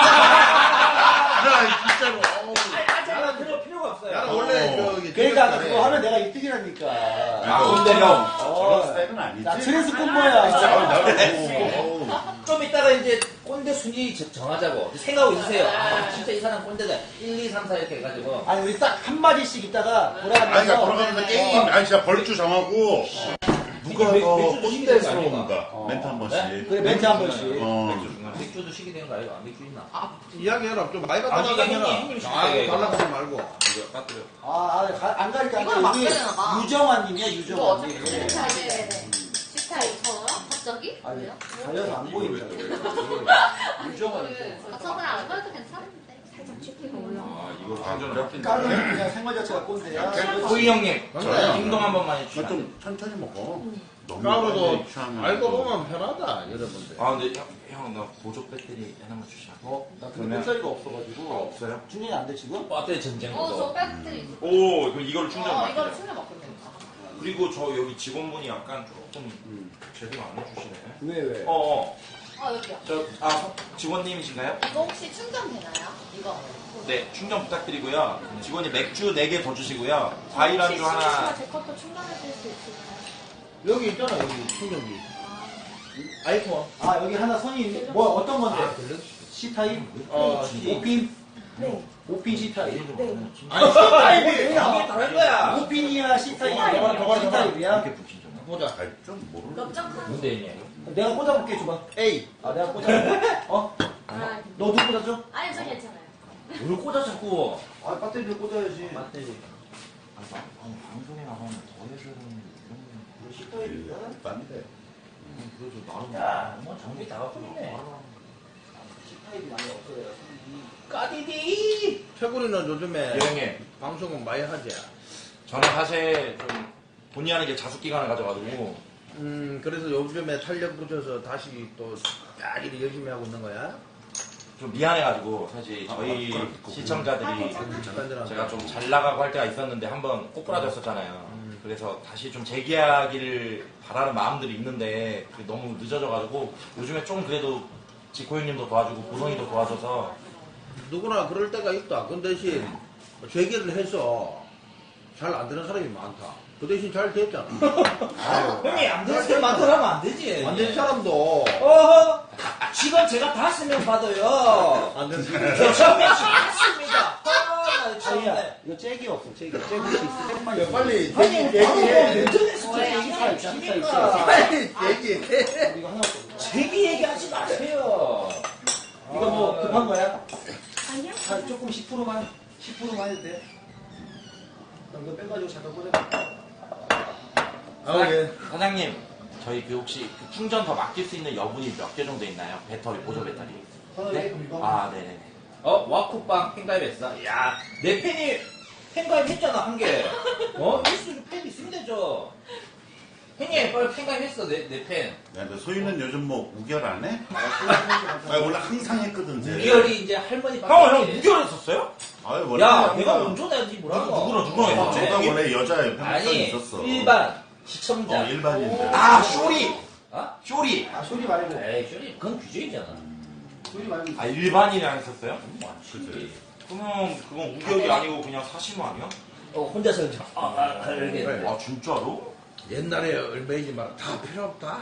진짜로. 나는 그럴 필요가 없어요. 나는 원래 저기. 그러니까 그거 하면 내가 1등이라니까. 꼰대 형. 저런 스타일은 아니지. 나 트랜스 꼰모야. 좀 이따가 이제 꼰대 순위 정하자고. 생각하고 있으세요. 진짜 이 사람 꼰대다. 1, 2, 3, 4 이렇게 해가지고. 아니 우리 딱 한마디씩 있다가 그러니까 돌아가면서 게임, 진짜 벌주 정하고, 누가 맥주 더 드시게 되는 거 꼰대스러운가. 멘트 한 번씩. 그래 멘트 한 번씩. 맥주도 시게 되는 거 아니고 안 맥주 있나? 이야기해라. 좀 많이 갖다 아니, 놔라. 형님 시키세요. 달라붙지 말고. 안 가니까 이거는 막 되나 봐. 유정환님이야 이거 유정환. 어차피 식타일. 식타일 저요? 갑자기? 아니 왜요? 가려서 안 보인다. 유정환. 저는 안 가도 괜찮은데 살짝 치킨이 올라. 이거 완전 까는 그냥 생활 자체가 꼰대야. 호이 형님, 맞아요. 행동 한 번만 해주시면. 좀 천천히 먹어. 너무 까로도 빨리 취하면 알고 또- 보면 편하다, 여러분들. 아, 근데 형, 나 보조 배터리 하나만 주시면. 나 근데 그러면- 배터리가 없어가지고. 없어요? 충전이 안 돼, 지금? 배터리 전쟁부터. 저 배터리. 오, 그럼 이걸 충전 이거를 맞죠? 충전 바꾸면 되니까. 그리고 저 여기 직원분이 약간 조금 제대로 안 해주시네. 왜? 여기요. 직원님이신가요? 이거 혹시 충전되나요? 이거. 네, 충전 부탁드리고요. 직원이 맥주 4개 더 주시고요. 과일 안주 하나. 제 것도 충전해 줄 수 있을까요? 여기 있잖아, 여기 충전기. 아이폰. 아, 여기 하나 선이, 뭐, 어떤 건데? C타입? 오핀? 네. 오핀 C타입. 네. 아니, 이게 다른 거야. 오핀이야, C타입이야? 더 C타입이야? 보자. 좀 모르는. 넓적한. 뭔데, 이냐? 내가 꽂아볼게, 줘봐. A. 아, 내가 꽂아볼게. 어? 아, 너 누구 꽂았죠? 아니, 저 괜찮아요. 뭘 꽂아, 자꾸. 아, 배터리를 꽂아야지. 배터리. 방송에 나가면 더 해주는 너 C타입이야? 딴데. 야, 뭐 장비 다 갖고 있네. C타입이 많이 없어요. 까디디! 최군이는 요즘에 예, 형님. 방송은 많이 하지. 저는 사실 좀 본의 아니게 자숙기간을 가져가지고 그래서 요즘에 탄력 붙여서 다시 또 일이 열심히 하고 있는 거야? 좀 미안해가지고 사실 저희 시청자들이 깐깐한 제가 좀 잘 나가고 할 때가 있었는데 한번 꼬꾸라졌었잖아요. 그래서 다시 좀 재기하기를 바라는 마음들이 있는데 그게 너무 늦어져가지고 요즘에 좀 그래도 지코 형님도 도와주고 보성이도 도와줘서 누구나 그럴 때가 있다. 그 대신 재기를 해서 잘 안 되는 사람이 많다. 그 대신 잘 됐잖아. 형이 안 되는 사람 많더라 하면 안 되지. 안 된 사람도 어허! 지금 제가 5명 받아요. 안 된 사람. 저 처음에 받습니다. 나 처음에. 아니야, 이거 잭이 없어, 잭이. 잭이 있어. 잭만 있어. 빨리 아니, 얘기해. 인터넷에서 뭐예요? 얘기할 있다, 있다, 있습니까? 빨리 얘기해. 이거 하나 없어. 제기 얘기하지 마세요. 이거 뭐 급한 거야? 아니요? 아, 조금 10%만 해도 돼. 그럼 이거 빼가지고 잠깐 꽂아볼게. 예. 사장님 저희 그 혹시 그 충전 더 맡길 수 있는 여분이 몇 개 정도 있나요? 배터리 보조 배터리. 네? 그럼 이거 아 네네네. 와쿠빵 팬가입했어. 야, 내 팬이 팬가입했잖아, 한 개. 일수주 팬 있으면 되죠. 형님, 빨리 팬가입했어, 내 팬. 야, 근데 소희는 요즘 뭐 우결 안 해? 아, 원래 항상 했거든. 쟤. 우결이 이제 할머니밖에 형 없지. 무결 했었어요? 아유, 원래 야, 항상- 내가 운전해야지 뭐라고. 누구랑 했었지? 내가 원래 여자의 편성이 아니, 있었어. 일반 시청자. 일반인들. 아 쇼리. 어? 쇼리. 아, 소리 말고. 에이, 쇼리, 그건 규제이잖아. 소리 말고. 아 일반인이랑 했었어요? 많지. 그러면 그건 우결이 아니고 그냥 사심호 아니야? 혼자서 이제, 이렇게. 그래. 아 진짜로? 옛날에 얼마이지 마라. 다 필요 없다.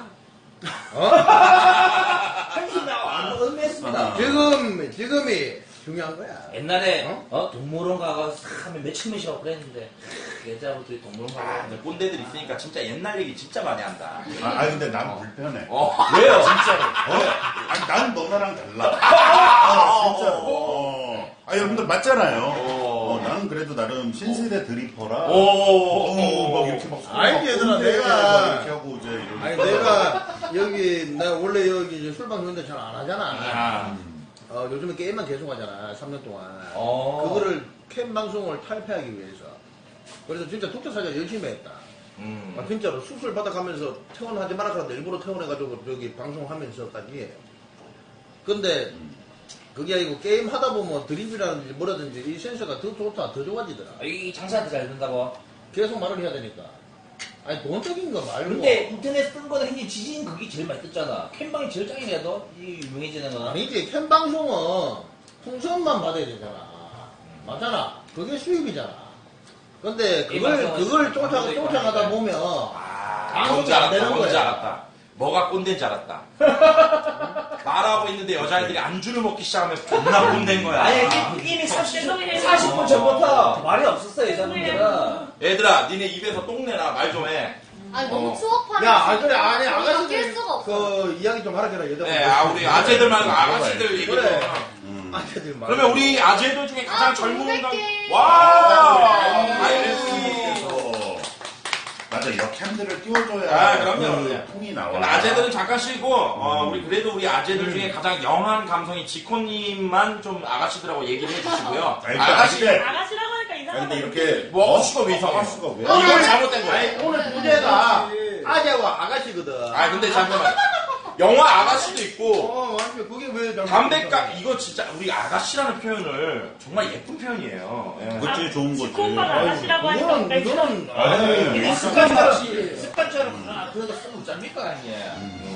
한심이 안 음했습니다. 지금이 중요한 거야. 옛날에 동물원 가서 하면 몇천 명씩 그랬는데 여자분들이 동물원 가고 근데 꼰대들 있으니까 진짜 옛날 얘기 진짜 많이 한다. 아, 근데 난 불편해. 왜요? 진짜로. 아니, 난 너네랑 달라. 진짜로. 여러분들 맞잖아요. 나는 그래도 나름 신세대 드리퍼라. 막 이렇게 막. 알지, 얘들아, 막 내가. 이렇게 하고 이제 이런. 아니 내가 내가 원래 여기 이제 술방 그런데 잘 안 하잖아. 아, 요즘에 게임만 계속 하잖아. 3년 동안. 그거를 그거를 캠 방송을 탈피하기 위해서. 그래서 진짜 독자사자 열심히 했다. 진짜로 수술 받아가면서 퇴원하지 마라 그러는데 일부러 퇴원해가지고 여기 방송하면서까지. 근데 그게 아니고 게임 하다 보면 드립이라든지 뭐라든지 이 센서가 더 좋다, 더 좋아지더라. 이 장사한테 잘 된다고. 계속 말을 해야 되니까. 아니 돈적인 거 말고. 근데 인터넷 뜬 거는 형님 지진 그게 제일 많이 떴잖아. 캠방이 제일 짱이네 너. 이 유명해지는 거는. 아니지, 캠 방송은 풍선만 받아야 되잖아. 맞잖아. 그게 수입이잖아. 근데 그걸 쫓아가다 보면 뭔지 안 알았다. 되는 뭔지 거야. 알았다. 뭐가 꼰대인 줄 알았다. 말하고 있는데 여자애들이 안주를 먹기 시작하면 존나 꼰대인 거야. 아니 이미 40분 전부터 말이 없었어 여자분들은. 얘들아, 니네 입에서 똥 내나 말 좀 해. 아니, 너무 추억하네. 야, 아니, 그래, 아니, 낄 아가씨들, 수가 없어. 그, 이야기 좀 하라, 그래, 여자. 네, 우리 아재들 말고 아가씨들 얘기 좀. 그래. 아재들 말. 그러면 우리 아재들 중에 가장 젊은 건 500개. 와! 아이스님께서 맞아, 이렇게 핸들을 띄워줘야 아, 그럼요. 그 통이 나와. 아재들은 잠깐 쉬고, 우리 그래도 우리 아재들 중에 가장 영한 감성이 지코님만 좀 아가씨들하고 얘기를 해주시고요. 아니, 아가씨, 아가씨라고 하니까 아니, 이상하다. 근데 이렇게 뭐 아가씨가 왜 이상해? 아가씨가 왜? 이건 잘못된 아니, 거예요. 오늘 주제가 아재와 아가씨거든. 아, 근데 잠깐만. 영화 아가씨도 있고, 완전 그게 왜 담배가, 이거 진짜 우리 아가씨라는 표현을 정말 예쁜 표현이에요. 예. 그게 제일 좋은 지코 오빠가 거지. 아가씨라고 하니까 이거는 아니, 습관처럼 그래도 쓰면 짭니까 아니에요.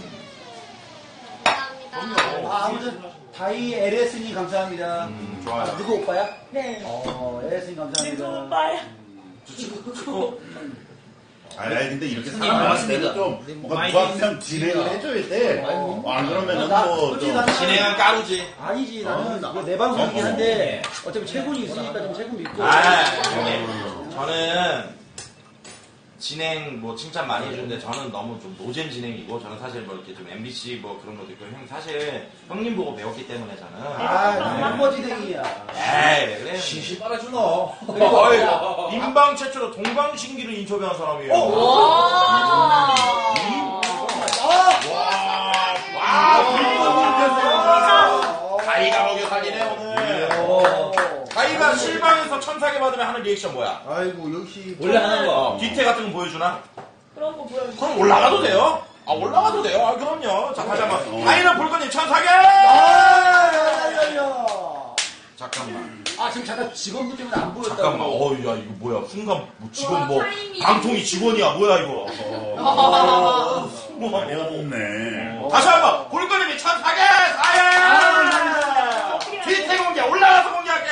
감사합니다. 아무튼 다이 LS님 감사합니다. 좋아요. 누구 오빠야? 네. LS님 감사합니다. 지코 오빠야. 아니, 근데 이렇게 스님, 사람한테 맞습니다. 좀 뭔가 무한정 진행을 해줘야 돼. 안 그러면은 뭐 솔직히 좀. 나는 진행한 까루지. 아니지 나는 이거 내 방송이긴 한데 어차피 최군이 있으니까 좀 최군 믿고. 아, 형님. 저는 진행 뭐 칭찬 많이 해주는데 저는 너무 좀 노잼 진행이고 저는 사실 뭐 이렇게 좀 MBC 뭐 그런 것도 있고 형 사실 형님 보고 배웠기 때문에 저는 한버지댕이야. 에이 왜 그래 시시 빨아주노. 인방 최초로 동방신기를 인터뷰한 사람이에요. 와. 가이가 먹여 살리네 오늘. 가이가 실방에서 천사게 받으면 하는 리액션 뭐야? 아이고 역시 원래 하는 거. 뒤태 같은 거 보여주나? 그런 거 보여주세요. 그럼 올라가도 돼요? 아 올라가도 돼요? 아 그럼요. 자 다시 한번. 가이는 볼거님 천사게. 잠깐만. 아 지금 잠깐 직원분 때문에 안 보였다고. 잠깐만. 야 이거 뭐야? 순간 뭐 직원 뭐 방통위 직원이야 뭐야 이거? 많이 없네. 다시 한번 볼거님이 천사게 사예. 뒤태 공개 올라가서 공개할게요.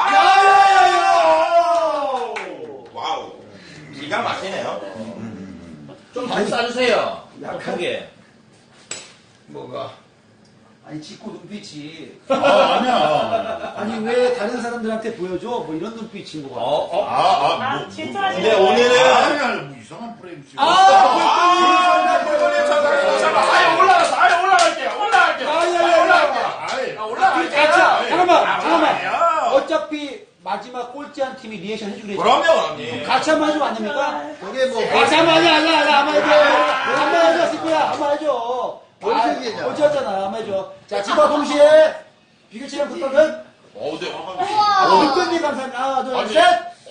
와우. 기가 막히네요. 좀 많이 싸주세요. 약하게. 뭐가 아니 지코 눈빛이. 아니야. 아니 왜 다른 사람들한테 보여줘? 뭐 이런 눈빛인 거 같아. 뭐. 진짜 근데 오늘은 아니야, 뭐 이상한 프레임 찍어. 볼거님 천사게 다시 한번. 아예 올라갔어. 아예 올라갈게요. 올라갈게요. 올라갈게요. 올라갈게요. 잠깐만. 어차피 마지막 꼴찌한 팀이 리액션 해주기로 했죠. 그럼요. 같이 한번 해주면 안 됩니까? 그게 뭐 같이 한번 하자, 한번 해줘. 한번 해줘, 친구야. 한번 해줘. 월색이잖아. 꼴찌였잖아. 한번 해줘. 자, 지바 동시에 비교치랑 붙어는 네. 불끈님 감사합니다. 하나, 둘, 셋.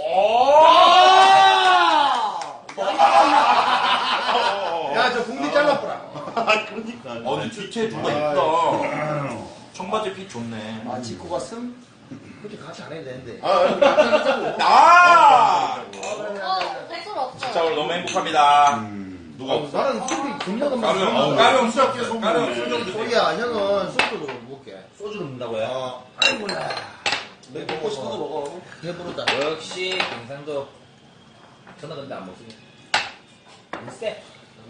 야 저 궁디 잘라보라. 그러니까. 근데 뒤태 누가 있다. 청바지 핏 좋네. 아, 지코가 승? 그렇게 같이 안 해도 되는데. 백설 없죠. 자, 오늘 너무 행복합니다. 누가 없어? 나는 술이 금방 까령 진짜 계속 먹네. 술좀 주세요. 소리야 형은 소주도 먹게. 소주를 먹는다고요? 아이고야. 내 먹고 싶은 거 먹어. 배부르다. 역시 경상도. 저는 근데 안 먹습니다. 쎄.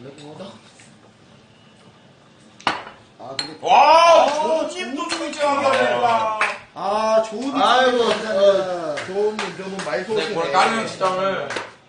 아, 근데. 와, 조님도 중재한다. 아, 좋은. 아이고 감사합니다. 좋은 저분 많이 네, 쏘시네. 오늘 까령 시장을.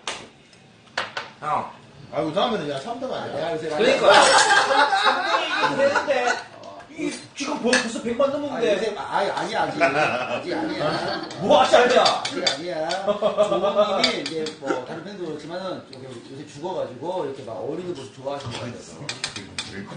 형. 아이고 다음에는 야 3등 아니야. 야, 요새 그러니까. 3등이 되는데. 이게 지금 벌써 100만 아, 넘었는데. 요새, 아니야, 아직 아니야. 뭐 하시냐? 아직 아니야. 조원님이 이제 뭐 다른 팬도 그렇지만은 요새 죽어가지고 이렇게 막 어울리는 모습 좋아하시는 것 같아서.